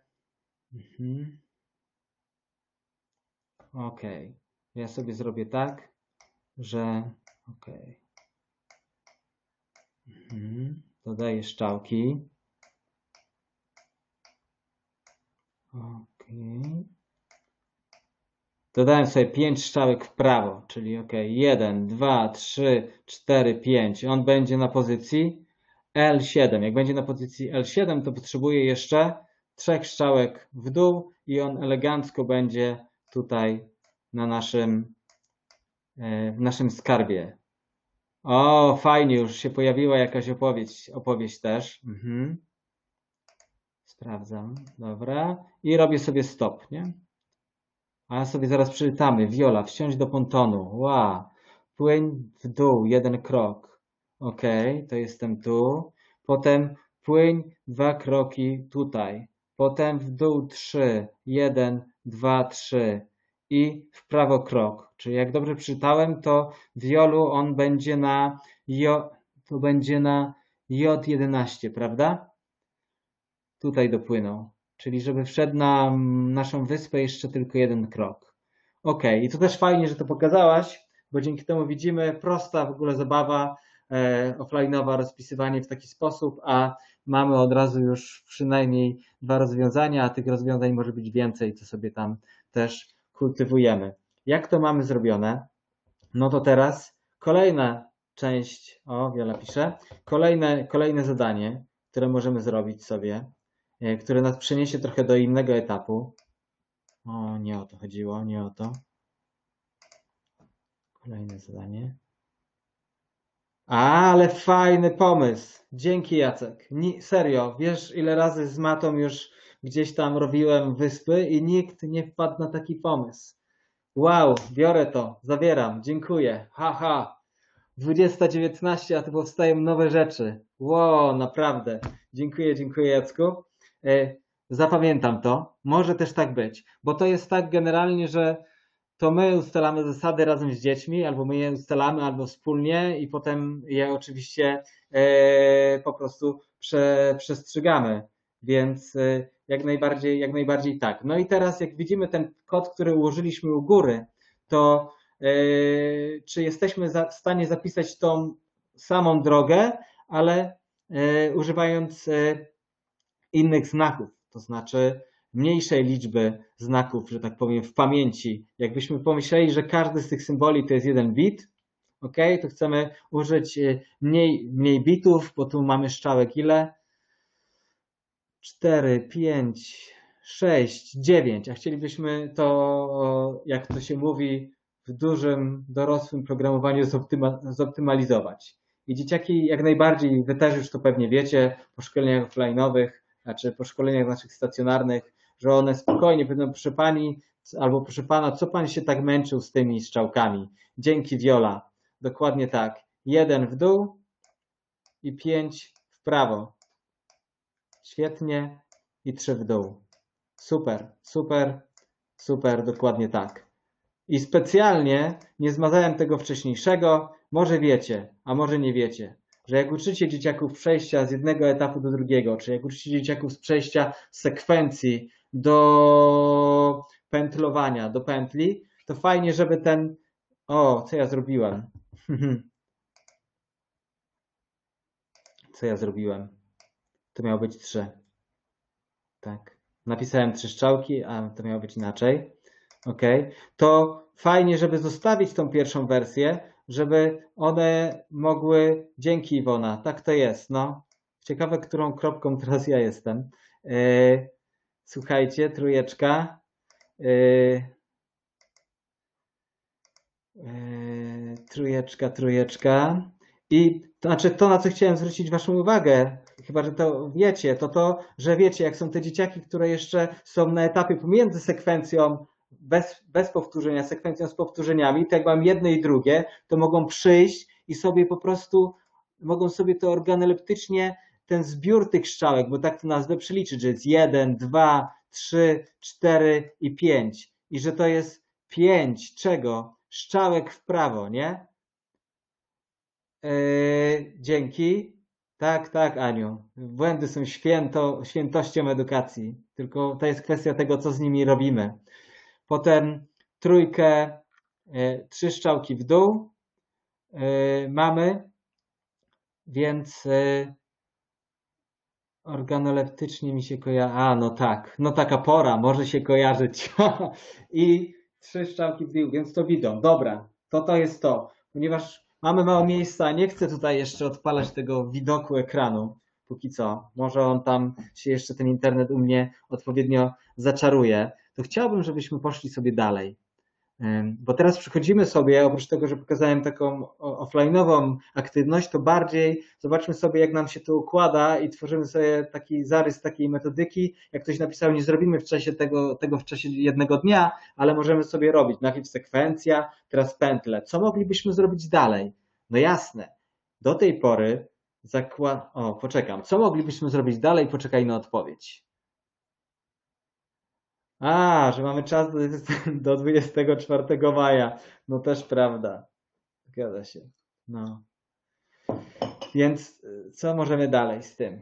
Ok. Ja sobie zrobię tak, że ok. Dodaję strzałki. Ok. Dodałem sobie 5 strzałek w prawo, czyli ok, 1, 2, 3, 4, 5. On będzie na pozycji L7. Jak będzie na pozycji L7, to potrzebuję jeszcze 3 strzałek w dół i on elegancko będzie tutaj w naszym skarbie. O, fajnie, już się pojawiła jakaś opowieść też. Sprawdzam, dobra. I robię sobie stop, nie? A sobie zaraz przeczytamy. Viola, wsiądź do pontonu. Wow. Płyń w dół, 1 krok. Ok, to jestem tu. Potem płyń 2 kroki tutaj. Potem w dół 3. 1, 2, 3. I w prawo krok. Czyli jak dobrze przeczytałem, to Violu on będzie na J11, prawda? Tutaj dopłynął. Czyli żeby wszedł na naszą wyspę jeszcze tylko 1 krok. Ok, i to też fajnie, że to pokazałaś, bo dzięki temu widzimy prosta w ogóle zabawa offline'owa, rozpisywanie w taki sposób, a mamy od razu już przynajmniej 2 rozwiązania, a tych rozwiązań może być więcej, co sobie tam też kultywujemy. Jak to mamy zrobione? No to teraz kolejna część, Wiola pisze, kolejne zadanie, które możemy zrobić sobie, które nas przeniesie trochę do innego etapu. O, nie o to chodziło, nie o to. Kolejne zadanie. Ale fajny pomysł. Dzięki, Jacek. Serio, wiesz ile razy z Matą już gdzieś tam robiłem wyspy i nikt nie wpadł na taki pomysł. Wow, biorę to, zawieram, dziękuję. Haha. 20:19, a tu powstają nowe rzeczy. Wow, naprawdę. Dziękuję Jacku. Zapamiętam to. Może też tak być, bo to jest tak generalnie, że to my ustalamy zasady razem z dziećmi, albo my je ustalamy, albo wspólnie i potem je oczywiście po prostu przestrzegamy. Więc jak najbardziej tak. No i teraz jak widzimy ten kod, który ułożyliśmy u góry, to czy jesteśmy w stanie zapisać tą samą drogę, ale używając innych znaków, to znaczy mniejszej liczby znaków, że tak powiem, w pamięci. Jakbyśmy pomyśleli, że każdy z tych symboli to jest 1 bit, ok, to chcemy użyć mniej bitów, bo tu mamy strzałek ile? 4, 5, 6, 9, a chcielibyśmy to, jak to się mówi, w dużym, dorosłym programowaniu zoptymalizować. I dzieciaki jak najbardziej, wy też już to pewnie wiecie, po szkoleniach offline'owych, znaczy po szkoleniach naszych stacjonarnych, że one spokojnie powiedzą, proszę pani albo proszę pana, co pan się tak męczył z tymi strzałkami? Dzięki, Wiola. Dokładnie tak. 1 w dół i 5 w prawo. Świetnie. I 3 w dół. Super, super, super, dokładnie tak. I specjalnie nie zmazałem tego wcześniejszego. Może wiecie, a może nie wiecie, że jak uczycie dzieciaków przejścia z jednego etapu do drugiego, czy jak uczycie dzieciaków z przejścia z sekwencji do pętlowania, do pętli, to fajnie, żeby ten... O, co ja zrobiłem? Co ja zrobiłem? To miało być 3. Tak. Napisałem 3 strzałki, a to miało być inaczej. Ok. To fajnie, żeby zostawić tą pierwszą wersję, żeby one mogły... Dzięki, Iwona. Tak to jest. No. Ciekawe, którą kropką teraz ja jestem. Słuchajcie, 3. Trójeczka. I to znaczy to, na co chciałem zwrócić waszą uwagę, chyba że to wiecie, to, że wiecie, jak są te dzieciaki, które jeszcze są na etapie pomiędzy sekwencją bez powtórzenia, sekwencją z powtórzeniami, to jak mam jedno i drugie, to mogą przyjść i sobie po prostu, mogą sobie to organoleptycznie, ten zbiór tych strzałek, bo tak to nazwę, przeliczyć, że jest 1, 2, 3, 4 i 5. I że to jest 5 czego? Strzałek w prawo, nie? Dzięki. Tak, Aniu. Błędy są świętością edukacji. Tylko to jest kwestia tego, co z nimi robimy. Potem 3, 3 strzałki w dół mamy, więc organoleptycznie mi się kojarzy. A, no tak. No taka pora, może się kojarzyć. I 3 strzałki w dół, więc to widzą. Dobra, to jest to. Ponieważ mamy mało miejsca, nie chcę tutaj jeszcze odpalać tego widoku ekranu. Póki co. Może on tam się jeszcze, ten internet u mnie odpowiednio zaczaruje. To chciałbym, żebyśmy poszli sobie dalej. Bo teraz przechodzimy sobie, oprócz tego, że pokazałem taką offline'ową aktywność, to bardziej zobaczmy sobie, jak nam się to układa i tworzymy sobie taki zarys takiej metodyki. Jak ktoś napisał, nie zrobimy w czasie tego w czasie jednego dnia, ale możemy sobie robić. Najpierw sekwencja, teraz pętle. Co moglibyśmy zrobić dalej? No jasne. Do tej pory poczekam. Co moglibyśmy zrobić dalej? Poczekaj na odpowiedź. A, że mamy czas do 24 maja. No też prawda. Zgadza się. No. Więc co możemy dalej z tym?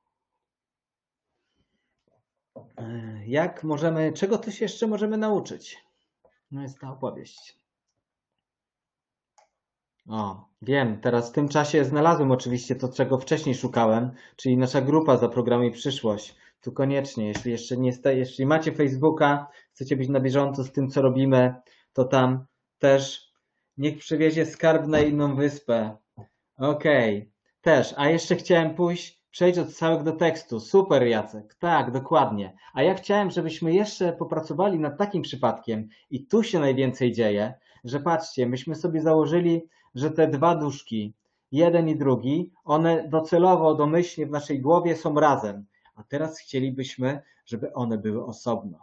Czego tu się jeszcze możemy nauczyć? No jest ta opowieść. O, wiem, teraz w tym czasie znalazłem oczywiście to, czego wcześniej szukałem, czyli nasza grupa Zaprogramuj Przyszłość. Tu koniecznie, jeśli macie Facebooka, chcecie być na bieżąco z tym, co robimy, to tam też niech przywiezie skarb na inną wyspę. Okej, też. A jeszcze chciałem przejść od całego do tekstu. Super, Jacek. Tak, dokładnie. A ja chciałem, żebyśmy jeszcze popracowali nad takim przypadkiem i tu się najwięcej dzieje, że patrzcie, myśmy sobie założyli, że te 2 duszki, jeden i drugi, one docelowo, domyślnie w naszej głowie są razem. A teraz chcielibyśmy, żeby one były osobno.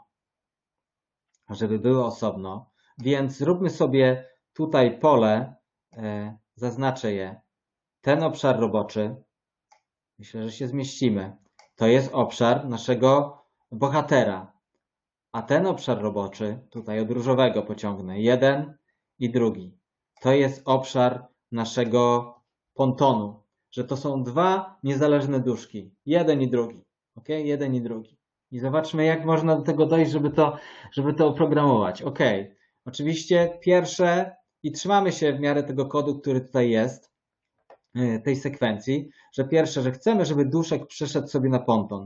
Więc zróbmy sobie tutaj pole, zaznaczę je. Ten obszar roboczy, myślę, że się zmieścimy. To jest obszar naszego bohatera. A ten obszar roboczy, tutaj od różowego pociągnę, 1 i 2. To jest obszar naszego pontonu, że to są 2 niezależne duszki. 1 i 2. Ok? 1 i 2. I zobaczmy, jak można do tego dojść, żeby to oprogramować. Ok. Oczywiście pierwsze, i trzymamy się w miarę tego kodu, który tutaj jest, tej sekwencji, że pierwsze, że chcemy, żeby duszek przeszedł sobie na ponton.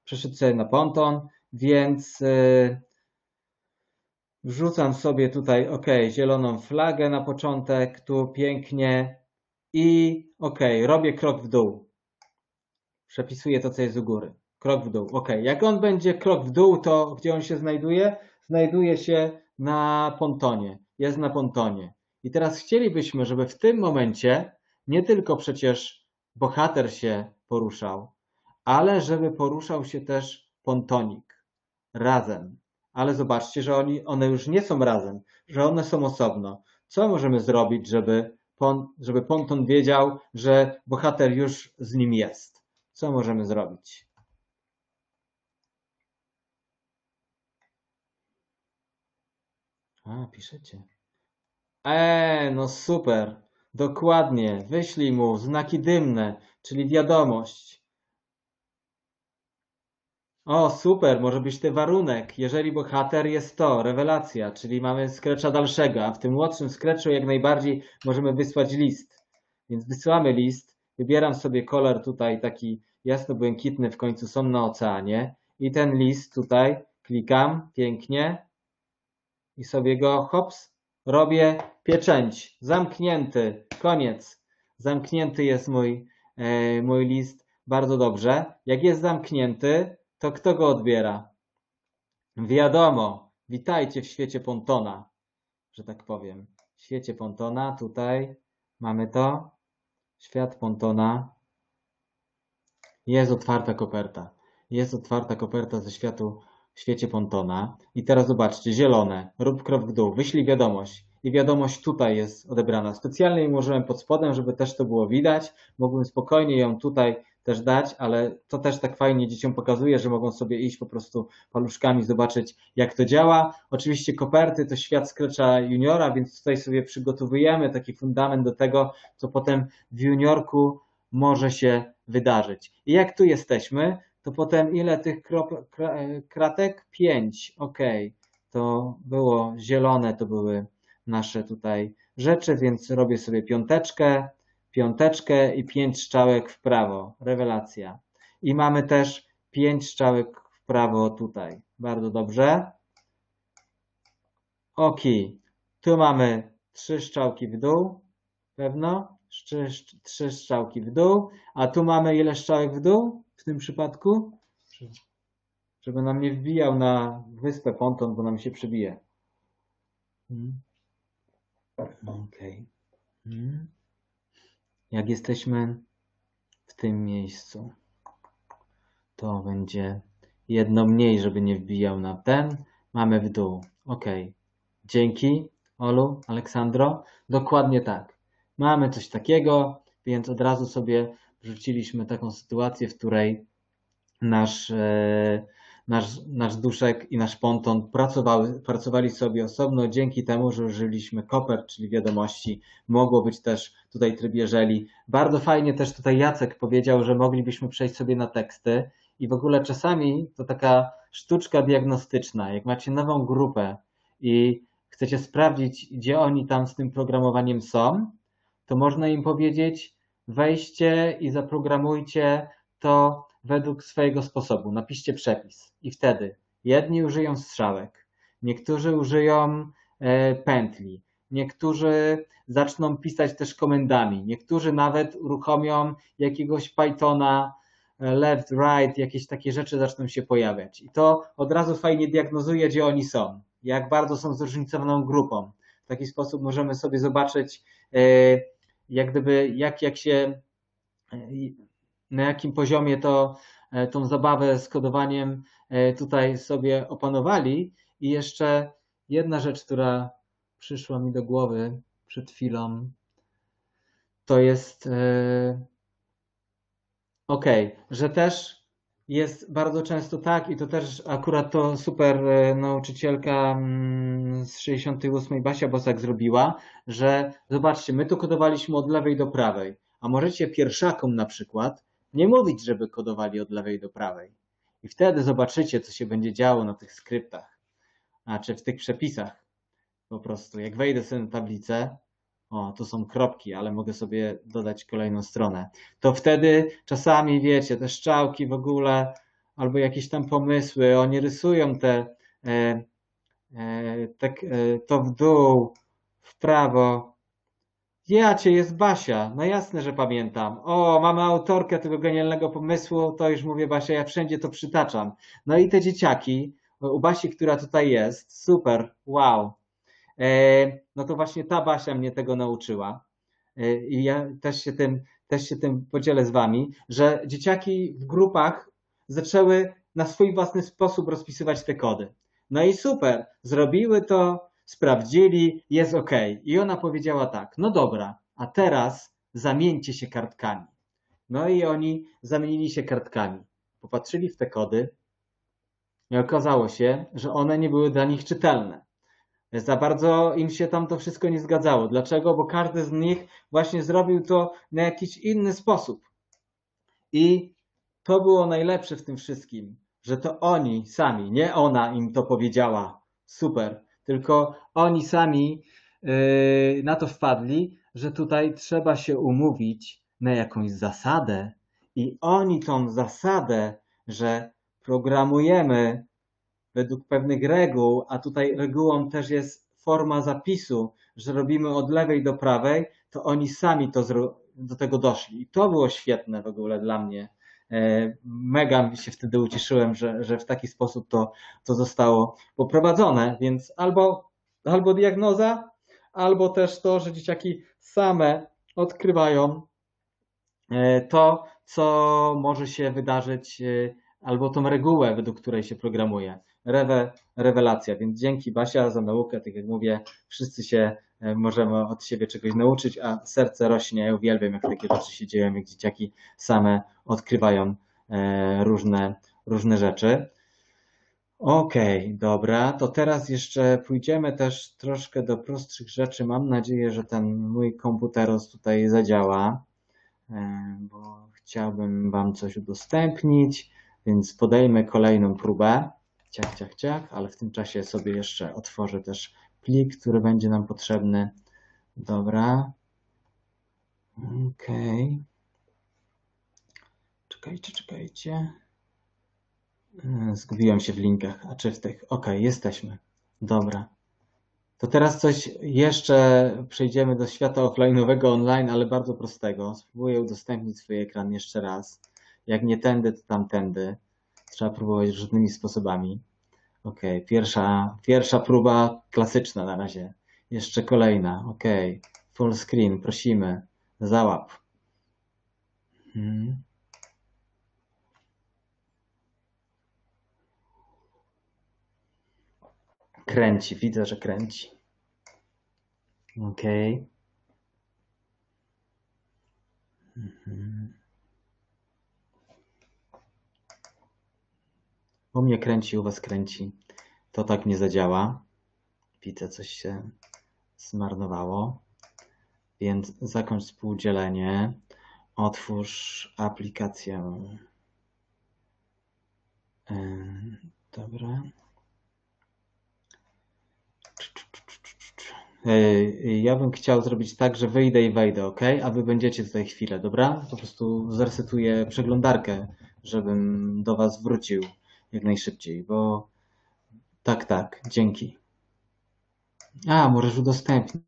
Więc wrzucam sobie tutaj, zieloną flagę na początek, tu pięknie i robię krok w dół. Przepisuję to, co jest u góry. Krok w dół. Jak on będzie krok w dół, to gdzie on się znajduje? Znajduje się na pontonie. Jest na pontonie. I teraz chcielibyśmy, żeby w tym momencie nie tylko przecież bohater się poruszał, ale żeby poruszał się też pontonik razem. Ale zobaczcie, że one już nie są razem, że one są osobno. Co możemy zrobić, żeby ponton wiedział, że bohater już z nim jest? Co możemy zrobić? A, piszecie. No super. Dokładnie. Wyślij mu znaki dymne, czyli wiadomość. O, super, może być to warunek. Jeżeli bohater jest to, rewelacja, czyli mamy scratcha dalszego, a w tym młodszym scratchu jak najbardziej możemy wysłać list. Więc wysyłamy list, wybieram sobie kolor tutaj taki jasno-błękitny, w końcu są na oceanie i ten list tutaj klikam pięknie i sobie go hops, robię pieczęć, zamknięty, koniec. Zamknięty jest mój list, bardzo dobrze. Jak jest zamknięty, to kto go odbiera? Wiadomo, witajcie w świecie Pontona, że tak powiem. W świecie Pontona, tutaj mamy to. Świat Pontona. Jest otwarta koperta. Jest otwarta koperta w świecie Pontona. I teraz zobaczcie, zielone. Rób krok w dół. Wyślij wiadomość. I wiadomość tutaj jest odebrana. Specjalnie ją użyłem pod spodem, żeby też to było widać. Mógłbym spokojnie ją tutaj też dać, ale to też tak fajnie dzieciom pokazuje, że mogą sobie iść po prostu paluszkami, zobaczyć jak to działa. Oczywiście koperty to świat Scratcha Juniora, więc tutaj sobie przygotowujemy taki fundament do tego, co potem w juniorku może się wydarzyć. I jak tu jesteśmy, to potem ile tych kratek? 5. Ok, to było zielone, to były nasze tutaj rzeczy, więc robię sobie piąteczkę i 5 strzałek w prawo. Rewelacja. I mamy też 5 strzałek w prawo tutaj. Bardzo dobrze. Ok, tu mamy 3 strzałki w dół. Pewno? 3 strzałki w dół. A tu mamy ile strzałek w dół w tym przypadku? Żeby nam nie wbijał na wyspę ponton, bo nam się przebije. Ok. Jak jesteśmy w tym miejscu, to będzie jedno mniej, żeby nie wbijał na ten. Mamy w dół. Ok. Dzięki, Olu, Aleksandro. Dokładnie tak. Mamy coś takiego, więc od razu sobie wrzuciliśmy taką sytuację, w której nasz duszek i nasz ponton pracowali sobie osobno. Dzięki temu, że użyliśmy kopert, czyli wiadomości, mogło być też tutaj tryb jeżeli. Bardzo fajnie też tutaj Jacek powiedział, że moglibyśmy przejść sobie na teksty i w ogóle czasami to taka sztuczka diagnostyczna. Jak macie nową grupę i chcecie sprawdzić, gdzie oni tam z tym programowaniem są, to można im powiedzieć, wejdźcie i zaprogramujcie to według swojego sposobu. Napiszcie przepis i wtedy jedni użyją strzałek, niektórzy użyją pętli, niektórzy zaczną pisać też komendami, niektórzy nawet uruchomią jakiegoś Pythona, left, right, jakieś takie rzeczy zaczną się pojawiać. I to od razu fajnie diagnozuje, gdzie oni są, jak bardzo są zróżnicowaną grupą. W taki sposób możemy sobie zobaczyć, jak gdyby, jak się, na jakim poziomie tą zabawę z kodowaniem tutaj sobie opanowali. I jeszcze jedna rzecz, która przyszła mi do głowy przed chwilą, to jest że też jest bardzo często tak i to też akurat to super nauczycielka z 68 Basia Bosak zrobiła, że zobaczcie, my tu kodowaliśmy od lewej do prawej, a możecie pierwszakom na przykład nie mówić, żeby kodowali od lewej do prawej. I wtedy zobaczycie, co się będzie działo na tych skryptach, czy w tych przepisach. Po prostu, jak wejdę sobie na tablicę, tu są kropki, ale mogę sobie dodać kolejną stronę. To wtedy czasami, wiecie, te strzałki w ogóle, albo jakieś tam pomysły, oni rysują to w dół, w prawo. Jest Basia, no jasne, że pamiętam. Mamy autorkę tego genialnego pomysłu, to już mówię Basia, ja wszędzie to przytaczam. No i te dzieciaki, u Basi, która tutaj jest, super, wow. No to właśnie ta Basia mnie tego nauczyła. i ja też się tym podzielę z wami, że dzieciaki w grupach zaczęły na swój własny sposób rozpisywać te kody. No i super, zrobiły to, sprawdzili, jest ok. I ona powiedziała tak, no dobra, a teraz zamieńcie się kartkami. No i oni zamienili się kartkami. Popatrzyli w te kody i okazało się, że one nie były dla nich czytelne. Za bardzo im się tam to wszystko nie zgadzało. Dlaczego? Bo każdy z nich właśnie zrobił to na jakiś inny sposób. I to było najlepsze w tym wszystkim, że to oni sami, nie ona im to powiedziała, super, tylko oni sami na to wpadli, że tutaj trzeba się umówić na jakąś zasadę i oni tą zasadę, że programujemy według pewnych reguł, a tutaj regułą też jest forma zapisu, że robimy od lewej do prawej, to oni sami do tego doszli. I to było świetne w ogóle dla mnie. Mega się wtedy ucieszyłem, że w taki sposób to zostało poprowadzone, więc albo diagnoza, albo też to, że dzieciaki same odkrywają to, co może się wydarzyć, albo tą regułę, według której się programuje. Rewelacja. Więc dzięki Basia za naukę. Tak jak mówię, wszyscy się możemy od siebie czegoś nauczyć, a serce rośnie. Ja uwielbiam, jak takie rzeczy się dzieją, jak dzieciaki same odkrywają różne rzeczy. Okej, dobra, to teraz jeszcze pójdziemy też troszkę do prostszych rzeczy. Mam nadzieję, że ten mój komputeros tutaj zadziała, bo chciałbym Wam coś udostępnić, więc podejmę kolejną próbę. Ciach, ciach, ciach, ale w tym czasie sobie jeszcze otworzę też plik, który będzie nam potrzebny. Dobra. Okej. Czekajcie. Zgubiłem się w linkach, a czy w tych? Okej, jesteśmy. Dobra. To teraz coś jeszcze przejdziemy do świata offline'owego online, ale bardzo prostego. Spróbuję udostępnić swój ekran jeszcze raz. Jak nie tędy, to tamtędy. Trzeba próbować różnymi sposobami. Okej, pierwsza próba klasyczna na razie. Jeszcze kolejna. Okej, full screen, prosimy. Załap. Kręci, widzę, że kręci. Okej. U mnie kręci, u Was kręci. To tak nie zadziała. Widzę, coś się zmarnowało. Więc zakończ współdzielenie. Otwórz aplikację. Dobra. Ja bym chciał zrobić tak, że wyjdę i wejdę, ok? A Wy będziecie tutaj chwilę, dobra? Po prostu zresetuję przeglądarkę, żebym do Was wrócił jak najszybciej, bo tak, dzięki. A, możesz udostępnić.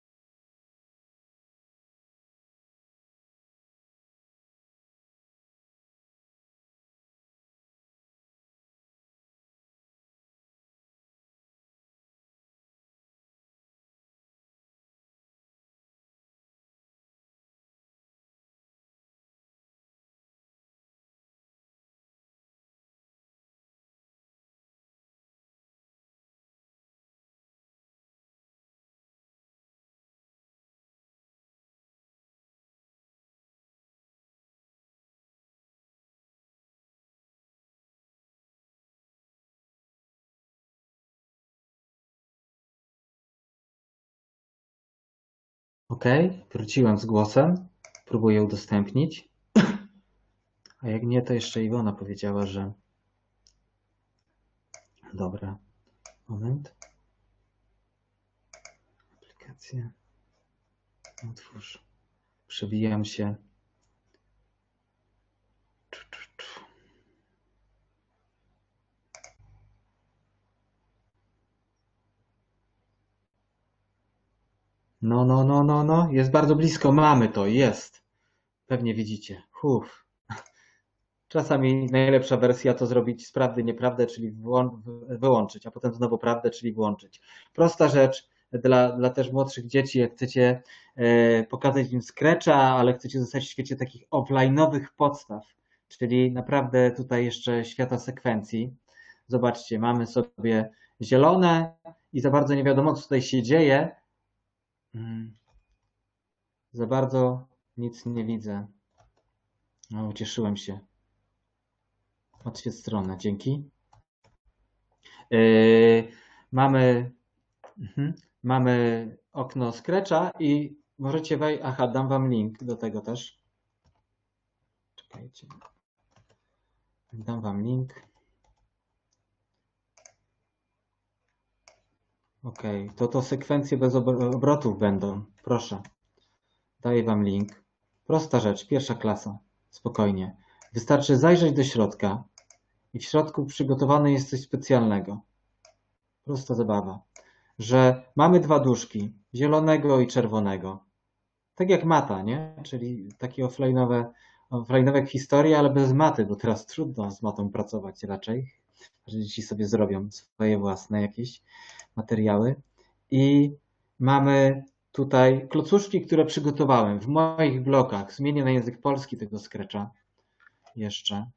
Ok, wróciłem z głosem. Próbuję udostępnić. A jak nie, to jeszcze Iwona powiedziała, że... Dobra, moment. Aplikację. Otwórz. Przewijam się. No. Jest bardzo blisko. Mamy to. Jest. Pewnie widzicie. Czasami najlepsza wersja to zrobić z prawdy nieprawdę, czyli wyłączyć, a potem znowu prawdę, czyli włączyć. Prosta rzecz, dla też młodszych dzieci, jak chcecie pokazać im Scratcha, ale chcecie zostać w świecie takich offline'owych podstaw, czyli naprawdę tutaj jeszcze świata sekwencji. Zobaczcie, mamy sobie zielone i za bardzo nie wiadomo, co tutaj się dzieje. Za bardzo nic nie widzę. No, ucieszyłem się. Odświetlę stronę, dzięki. Mamy, mamy okno Scratcha i możecie wejść. Aha, dam wam link do tego też. Czekajcie. Dam wam link. OK, to sekwencje bez obrotów będą. Proszę. Daję wam link. Prosta rzecz, pierwsza klasa. Spokojnie. Wystarczy zajrzeć do środka i w środku przygotowane jest coś specjalnego. Prosta zabawa. Że mamy dwa duszki, zielonego i czerwonego. Tak jak mata, nie? Czyli takie offline'owe historie, ale bez maty, bo teraz trudno z matą pracować raczej, że dzieci sobie zrobią swoje własne jakieś materiały. I mamy tutaj klocuszki, które przygotowałem w moich blokach. Zmienię na język polski tego Scratcha jeszcze.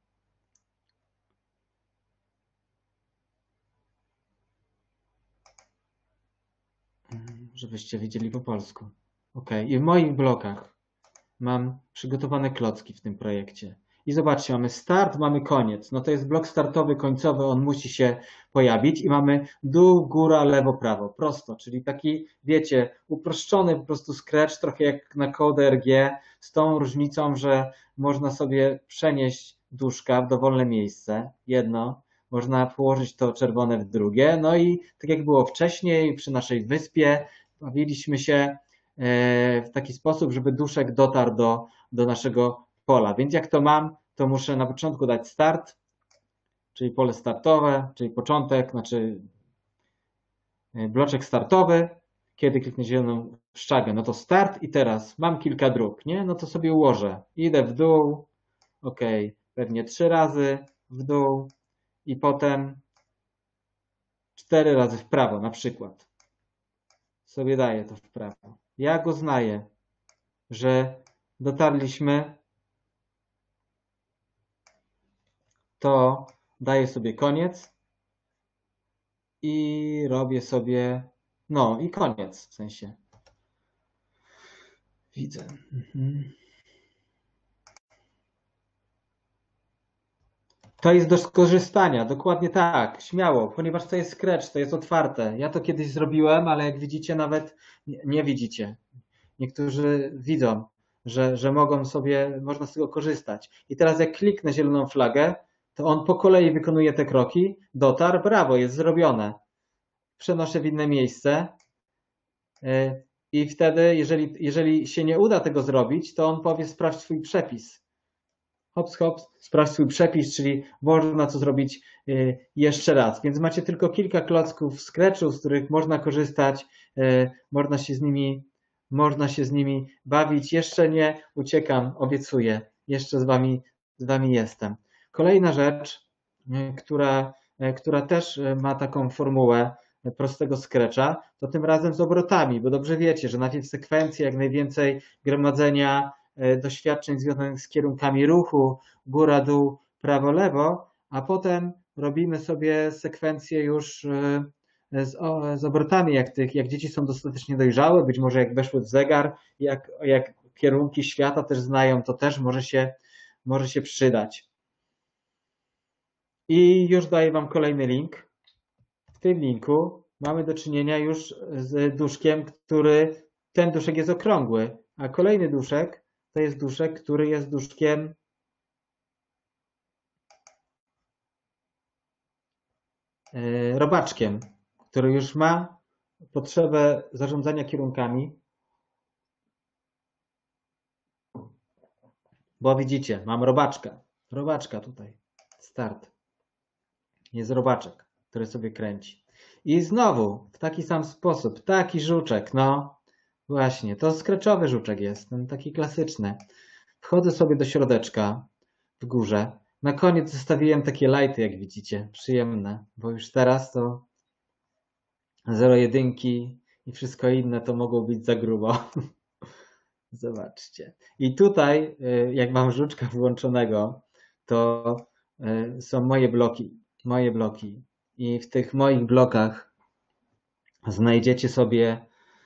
Żebyście widzieli po polsku. OK, i w moich blokach mam przygotowane klocki w tym projekcie. I zobaczcie, mamy start, mamy koniec. No to jest blok startowy, końcowy, on musi się pojawić i mamy dół, góra, lewo, prawo. Prosto, czyli taki, wiecie, uproszczony po prostu Scratch, trochę jak na KDRG, z tą różnicą, że można sobie przenieść duszka w dowolne miejsce, jedno, można położyć to czerwone w drugie, no i tak jak było wcześniej przy naszej wyspie, bawiliśmy się w taki sposób, żeby duszek dotarł do naszego pola. Więc jak to mam, to muszę na początku dać start, czyli pole startowe, czyli początek, znaczy bloczek startowy. Kiedy kliknę zieloną szczagę, no to start i teraz mam kilka dróg, nie? No to sobie ułożę. Idę w dół, OK, pewnie 3 razy w dół i potem 4 razy w prawo na przykład. Sobie daję to w prawo. Jak uznaję, że dotarliśmy, to daję sobie koniec i robię sobie, no i koniec w sensie. Widzę. To jest do skorzystania, dokładnie tak, śmiało, ponieważ to jest Scratch, to jest otwarte. Ja to kiedyś zrobiłem, ale jak widzicie, nawet nie widzicie. Niektórzy widzą, że mogą sobie, można z tego korzystać. I teraz jak kliknę zieloną flagę, to on po kolei wykonuje te kroki, dotarł, brawo, jest zrobione. Przenoszę w inne miejsce i wtedy, jeżeli się nie uda tego zrobić, to on powie sprawdź swój przepis. Hops, hops, sprawdź swój przepis, czyli można to zrobić jeszcze raz. Więc macie tylko kilka klocków w Scratchu, z których można korzystać, można się z nimi bawić. Jeszcze nie uciekam, obiecuję. Jeszcze z wami jestem. Kolejna rzecz, która też ma taką formułę prostego Scratcha, to tym razem z obrotami, bo dobrze wiecie, że najpierw sekwencja, jak najwięcej gromadzenia doświadczeń związanych z kierunkami ruchu, góra, dół, prawo, lewo, a potem robimy sobie sekwencję już z obrotami, jak dzieci są dostatecznie dojrzałe, być może jak weszły w zegar, jak kierunki świata też znają, to też może się przydać. I już daję wam kolejny link. W tym linku mamy do czynienia już z duszkiem, ten duszek jest okrągły, a kolejny duszek to jest duszek, który jest duszkiem robaczkiem, który już ma potrzebę zarządzania kierunkami. Bo widzicie, mam robaczka tutaj, start. Jest robaczek, który sobie kręci. I znowu w taki sam sposób, taki żuczek, no właśnie, to scratchowy żuczek jest, ten taki klasyczny. Wchodzę sobie do środeczka w górze. Na koniec zostawiłem takie lighty, jak widzicie, przyjemne, bo już teraz to zero jedynki i wszystko inne to mogło być za grubo. Zobaczcie. I tutaj, jak mam żuczka włączonego, to są moje bloki. Moje bloki. I w tych moich blokach znajdziecie sobie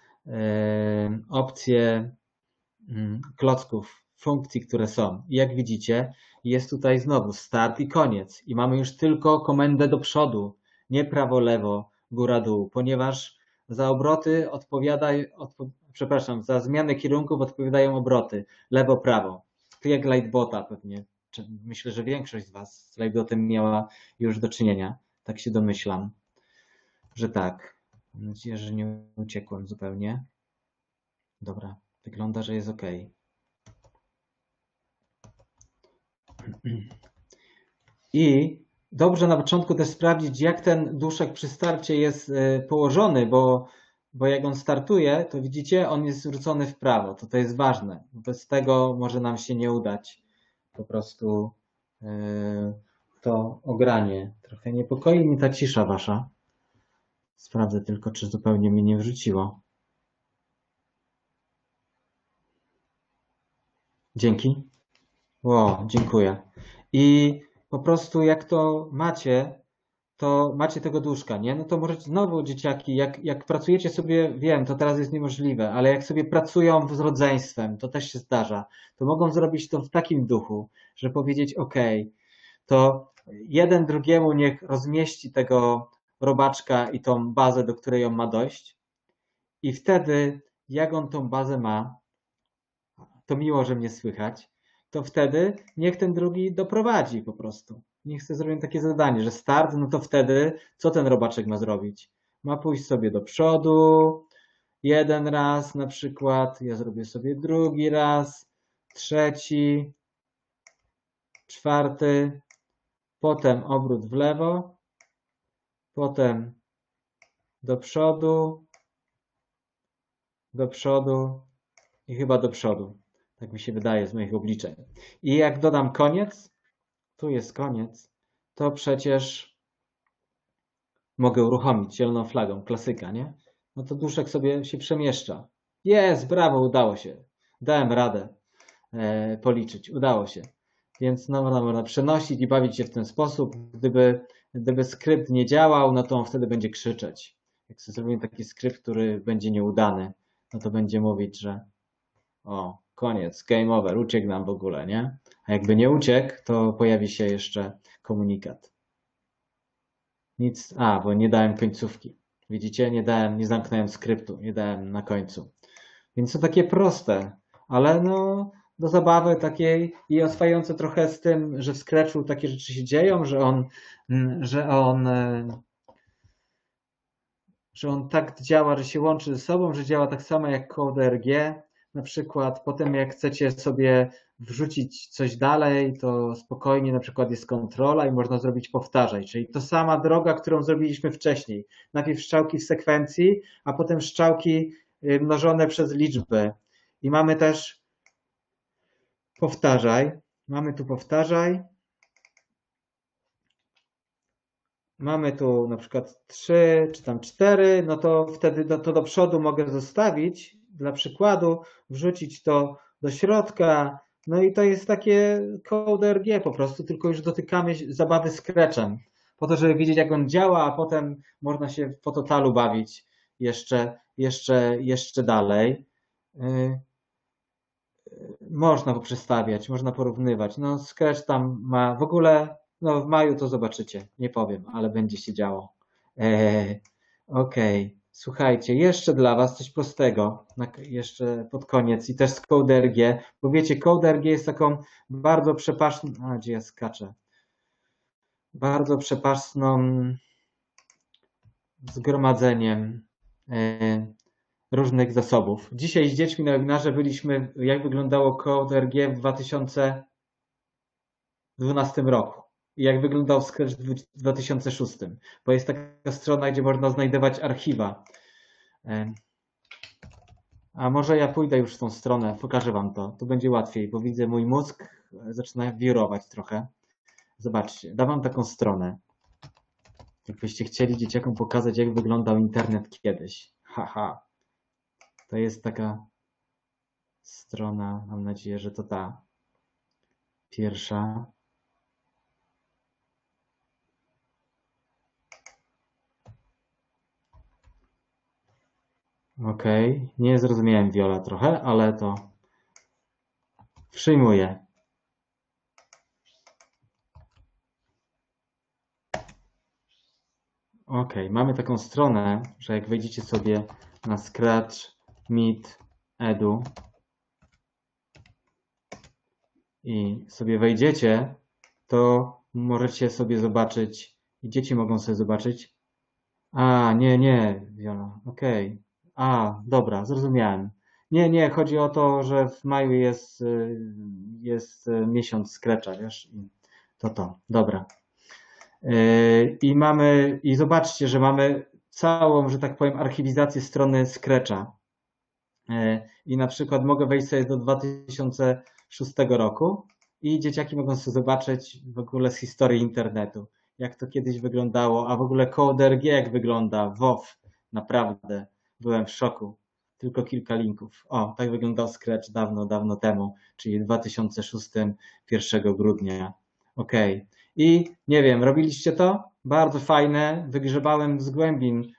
opcje klocków, funkcji, które są. I jak widzicie, jest tutaj znowu start i koniec. I mamy już tylko komendę do przodu, nie prawo, lewo, góra, dół, ponieważ za obroty za zmianę kierunków odpowiadają obroty, lewo, prawo. Tu jak Lightbota pewnie. Myślę, że większość z Was z Lightbotem miała już do czynienia. Tak się domyślam, że tak. Mam nadzieję, że nie uciekłem zupełnie. Dobra, wygląda, że jest ok. I dobrze na początku też sprawdzić, jak ten duszek przy starcie jest położony, bo jak on startuje, to widzicie, on jest zwrócony w prawo. To jest ważne. Bez tego może nam się nie udać po prostu to ogranie. Trochę niepokoi mnie ta cisza wasza. Sprawdzę tylko, czy zupełnie mnie nie wrzuciło. Dzięki. O, dziękuję. I po prostu jak to macie tego duszka, nie? No to możecie znowu, dzieciaki, jak pracujecie sobie, wiem, to teraz jest niemożliwe, ale jak sobie pracują z rodzeństwem, to też się zdarza, to mogą zrobić to w takim duchu, że powiedzieć, ok, to jeden drugiemu niech rozmieści tego robaczka i tą bazę, do której on ma dojść. I wtedy, jak on tą bazę ma, to miło, że mnie słychać, to wtedy niech ten drugi doprowadzi po prostu. Niech sobie zrobię takie zadanie, że start, no to wtedy co ten robaczek ma zrobić? Ma pójść sobie do przodu, jeden raz na przykład, ja zrobię sobie drugi raz, trzeci, czwarty, potem obrót w lewo, potem do przodu i chyba do przodu. Tak mi się wydaje z moich obliczeń. I jak dodam koniec, tu jest koniec, to przecież mogę uruchomić zieloną flagą, klasyka, nie? No to duszek sobie się przemieszcza. Jest, brawo, udało się. Dałem radę policzyć, udało się. Więc no, można przenosić i bawić się w ten sposób. Gdyby skrypt nie działał, no to on wtedy będzie krzyczeć. Jak sobie zrobimy taki skrypt, który będzie nieudany, no to będzie mówić, że o, koniec, game over, uciekł nam w ogóle, nie? A jakby nie uciekł, to pojawi się jeszcze komunikat. Nic, bo nie dałem końcówki. Widzicie, nie zamknąłem skryptu, nie dałem na końcu. Więc to takie proste, ale no do zabawy takiej i oswajające trochę z tym, że w Scratchu takie rzeczy się dzieją, że on tak działa, że się łączy ze sobą, że działa tak samo jak CodeRG. Na przykład potem jak chcecie sobie wrzucić coś dalej, to spokojnie na przykład jest kontrola i można zrobić powtarzaj, czyli to sama droga, którą zrobiliśmy wcześniej. Najpierw strzałki w sekwencji, a potem strzałki mnożone przez liczbę. I mamy też powtarzaj. Mamy tu powtarzaj. Mamy tu na przykład 3 czy tam 4, no to wtedy to do przodu mogę zostawić, dla przykładu wrzucić to do środka, no i to jest takie CodeRG po prostu, tylko już dotykamy zabawy Scratchem, po to, żeby wiedzieć jak on działa, a potem można się w totalu bawić jeszcze dalej. Można poprzestawiać, można porównywać. No Scratch tam ma w ogóle, no w maju to zobaczycie, nie powiem, ale będzie się działo. Okej, słuchajcie, jeszcze dla Was coś prostego, jeszcze pod koniec i też z CodeRG, bo wiecie, CodeRG jest taką bardzo przepaszną, gdzie ja skaczę, bardzo przepaszną zgromadzeniem różnych zasobów. Dzisiaj z dziećmi na webinarze byliśmy, jak wyglądało CodeRG w 2012 roku i jak wyglądał Scratch w 2006, bo jest taka strona, gdzie można znajdować archiwa. A może ja pójdę już w tą stronę, pokażę Wam to. To będzie łatwiej, bo widzę mój mózg zaczyna wirować trochę. Zobaczcie, dam Wam taką stronę. Jakbyście chcieli dzieciakom pokazać, jak wyglądał internet kiedyś. Haha. To jest taka strona, mam nadzieję, że to ta pierwsza. Okej, nie zrozumiałem Viola trochę, ale to przyjmuję. Okej, mamy taką stronę, że jak wejdziecie sobie na Scratch Meet Edu i sobie wejdziecie, to możecie sobie zobaczyć i dzieci mogą sobie zobaczyć. A, nie, Viola, okej. A, dobra, zrozumiałem. Nie, chodzi o to, że w maju jest miesiąc Scratcha, wiesz? I to, dobra. I zobaczcie, że mamy całą, że tak powiem, archiwizację strony Scratcha. I na przykład mogę wejść sobie do 2006 roku i dzieciaki mogą sobie zobaczyć w ogóle z historii internetu, jak to kiedyś wyglądało, a w ogóle Code.org jak wygląda, WoW, naprawdę, byłem w szoku. Tylko kilka linków. O, tak wyglądał Scratch dawno temu, czyli w 2006, 1 grudnia. Okej. I nie wiem, robiliście to? Bardzo fajne. Wygrzebałem z głębin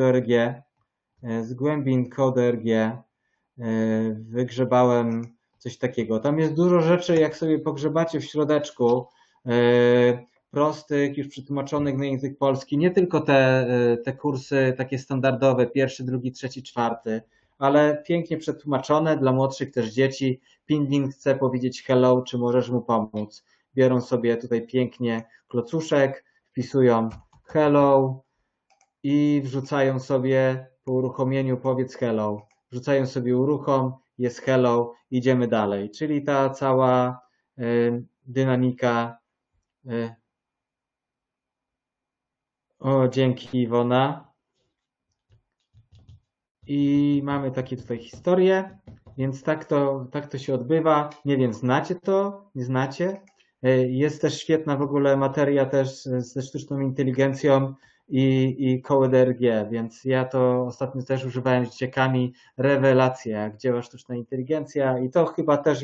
Code.org, wygrzebałem coś takiego. Tam jest dużo rzeczy, jak sobie pogrzebacie w środeczku, prostych, już przetłumaczonych na język polski, nie tylko te kursy takie standardowe, 1., 2., 3., 4., ale pięknie przetłumaczone dla młodszych też dzieci. Pingwin chce powiedzieć hello, czy możesz mu pomóc? Biorą sobie tutaj pięknie klocuszek, wpisują hello i wrzucają sobie po uruchomieniu powiedz hello. Wrzucają sobie uruchom, jest hello, idziemy dalej. Czyli ta cała dynamika. O, dzięki Iwona. I mamy takie tutaj historie, więc tak to się odbywa. Nie wiem, znacie to? Nie znacie? Jest też świetna w ogóle materia też ze sztuczną inteligencją i Code.org, więc ja to ostatnio też używałem z dzieciakami. Rewelacja, jak działa sztuczna inteligencja i to chyba też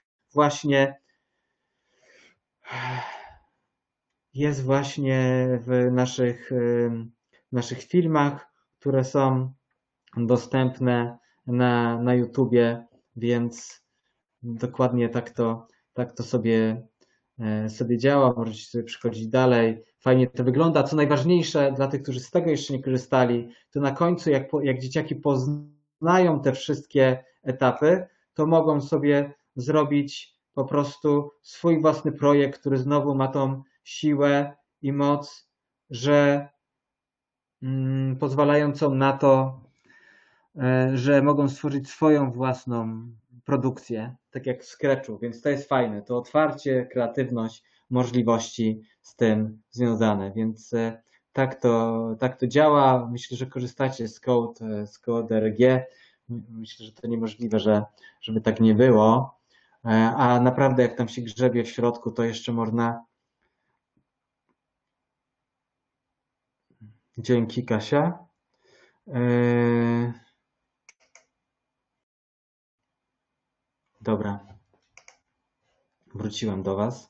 jest właśnie w naszych filmach, które są dostępne na YouTubie, więc dokładnie tak to sobie działa. Możecie sobie przechodzić dalej. Fajnie to wygląda. Co najważniejsze dla tych, którzy z tego jeszcze nie korzystali, to na końcu, jak dzieciaki poznają te wszystkie etapy, to mogą sobie zrobić po prostu swój własny projekt, który znowu ma tą siłę i moc, że pozwalającą na to, że mogą stworzyć swoją własną produkcję, tak jak w Scratchu, więc to jest fajne. To otwarcie, kreatywność, możliwości z tym związane, więc tak to działa. Myślę, że korzystacie z Code.org. Myślę, że to niemożliwe, żeby tak nie było. A naprawdę jak tam się grzebie w środku, to jeszcze można. Dzięki, Kasia. Dobra. Wróciłem do Was.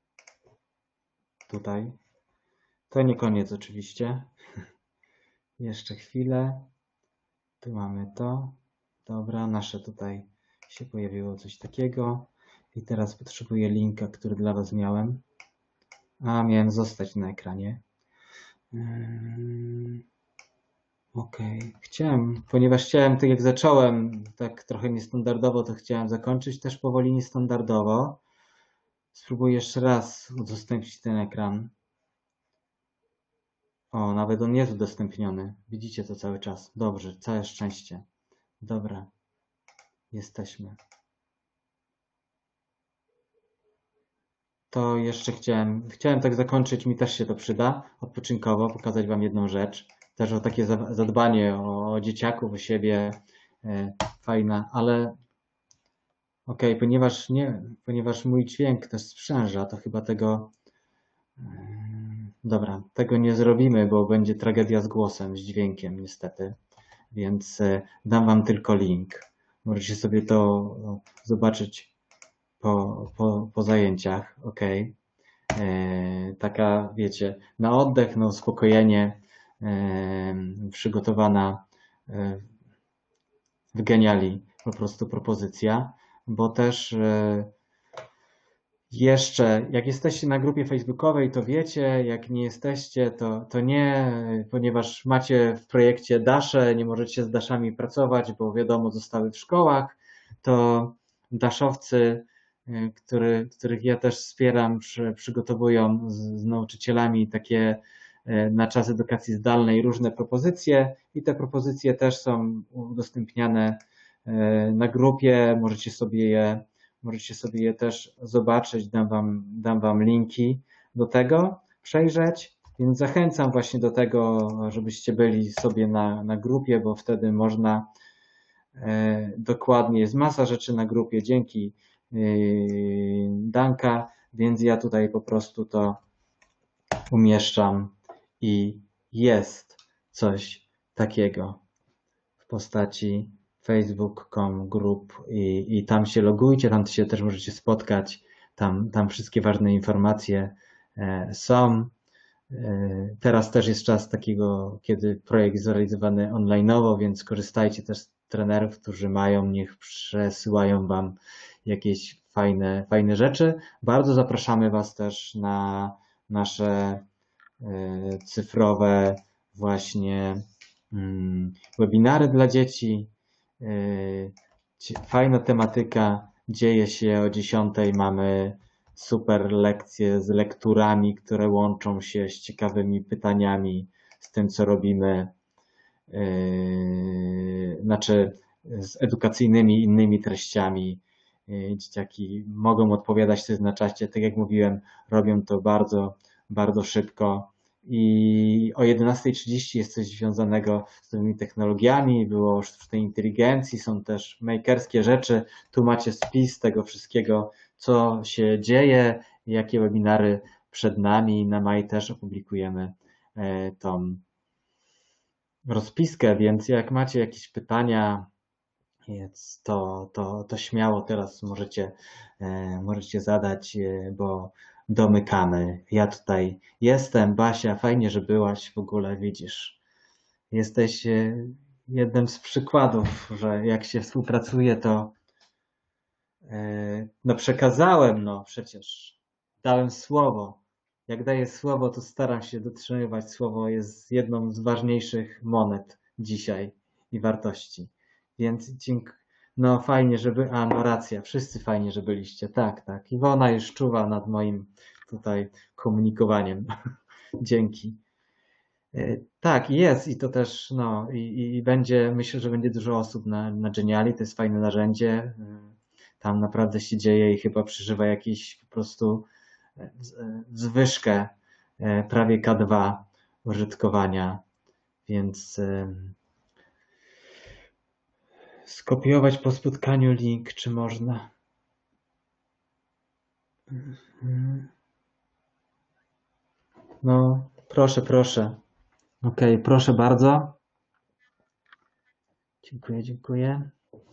Tutaj. To nie koniec oczywiście. Jeszcze chwilę. Tu mamy to. Dobra, nasze tutaj się pojawiło coś takiego. I teraz potrzebuję linka, który dla Was miałem. A, miałem zostać na ekranie. Okej. Ponieważ chciałem, tak jak zacząłem, tak trochę niestandardowo, to chciałem zakończyć też powoli niestandardowo. Spróbuję jeszcze raz udostępnić ten ekran. O, nawet on jest udostępniony. Widzicie to cały czas. Dobrze, całe szczęście. Dobra, jesteśmy. To jeszcze chciałem tak zakończyć, mi też się to przyda, odpoczynkowo, pokazać Wam jedną rzecz. Też o takie zadbanie o dzieciaków, o siebie, fajna, ale okej, ponieważ mój dźwięk też sprzęża, to chyba dobra, tego nie zrobimy, bo będzie tragedia z głosem, z dźwiękiem niestety. więc dam wam tylko link. Możecie sobie to zobaczyć po zajęciach, ok? Taka, wiecie, na oddech, na uspokojenie, przygotowana w Geniali po prostu propozycja, bo też jeszcze, jak jesteście na grupie facebookowej, to wiecie, jak nie jesteście, to nie, ponieważ macie w projekcie Dasze, nie możecie z Daszami pracować, bo wiadomo, zostały w szkołach, to daszowcy, których ja też wspieram, przygotowują z nauczycielami takie na czas edukacji zdalnej różne propozycje i te propozycje też są udostępniane na grupie, możecie sobie je też zobaczyć, dam wam linki do tego, przejrzeć, więc zachęcam właśnie do tego, żebyście byli sobie na grupie, bo wtedy można dokładnie, jest masa rzeczy na grupie, dzięki Danka, więc ja tutaj po prostu to umieszczam i jest coś takiego w postaci facebook.com grup i tam się logujcie, tam się też możecie spotkać, tam wszystkie ważne informacje są. Teraz też jest czas takiego, kiedy projekt jest zrealizowany online'owo, więc korzystajcie też z trenerów, którzy mają, niech przesyłają wam jakieś fajne rzeczy. Bardzo zapraszamy was też na nasze cyfrowe właśnie webinary dla dzieci. Fajna tematyka, dzieje się o 10:00, mamy super lekcje z lekturami, które łączą się z ciekawymi pytaniami, z tym co robimy, znaczy z edukacyjnymi innymi treściami. Dzieciaki mogą odpowiadać sobie na czacie, tak jak mówiłem, robią to bardzo szybko. I o 11:30 jest coś związanego z tymi technologiami, było o sztucznej inteligencji, są też makerskie rzeczy. Tu macie spis tego wszystkiego, co się dzieje, jakie webinary przed nami. Na maj też opublikujemy tą rozpiskę, więc jak macie jakieś pytania, to śmiało teraz możecie zadać, bo domykamy. Ja tutaj jestem, Basia, fajnie, że byłaś w ogóle, widzisz. Jesteś jednym z przykładów, że jak się współpracuje, to no przekazałem, no przecież dałem słowo. Jak daję słowo, to staram się dotrzymywać. Słowo jest jedną z ważniejszych monet dzisiaj i wartości. Więc no fajnie, no racja, wszyscy fajnie, że byliście. Tak. Iwona już czuwa nad moim tutaj komunikowaniem. Dzięki. Tak, jest i to też, no i będzie, myślę, że będzie dużo osób na Geniali, to jest fajne narzędzie. Tam naprawdę się dzieje i chyba przeżywa jakiś po prostu zwyżkę prawie K2 użytkowania, więc skopiować po spotkaniu link, czy można? No, proszę. Okej, proszę bardzo. Dziękuję.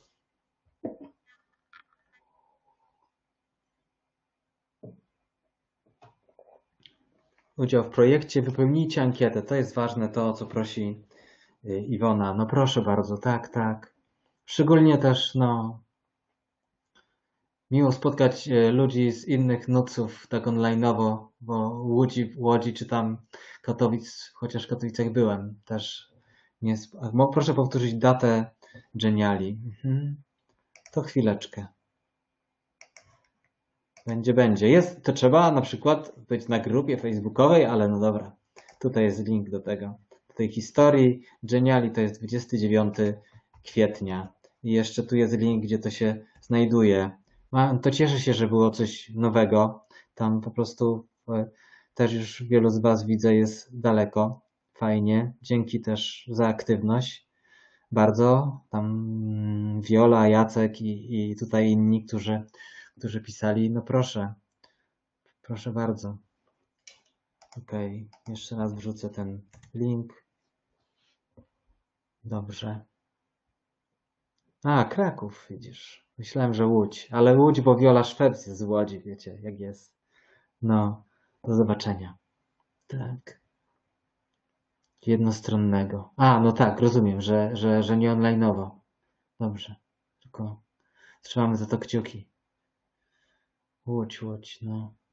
Udział w projekcie, wypełnijcie ankietę. To jest ważne, to o co prosi Iwona. No proszę bardzo, tak. Szczególnie też, no, miło spotkać ludzi z innych noców tak online'owo, bo Łodzi czy tam Katowic, chociaż w Katowicach byłem też. Nie, proszę powtórzyć datę Geniali. To chwileczkę. Będzie. Jest, to trzeba na przykład być na grupie facebookowej, ale no dobra. Tutaj jest link do tej historii. Geniali to jest 29 kwietnia. I jeszcze tu jest link, gdzie to się znajduje. To cieszę się, że było coś nowego. Tam po prostu też już wielu z Was widzę jest daleko. Fajnie. Dzięki też za aktywność. Bardzo. Tam Wiola, Jacek i tutaj inni, którzy pisali. No proszę bardzo. Okej, jeszcze raz wrzucę ten link. Dobrze. A, Kraków, widzisz. Myślałem, że Łódź, ale Łódź, bo Wiola Szwec jest z Łodzi, wiecie, jak jest. No, do zobaczenia. Tak. Jednostronnego. A, no tak, rozumiem, że nie online'owo. Dobrze. Tylko trzymamy za to kciuki. Łódź, no.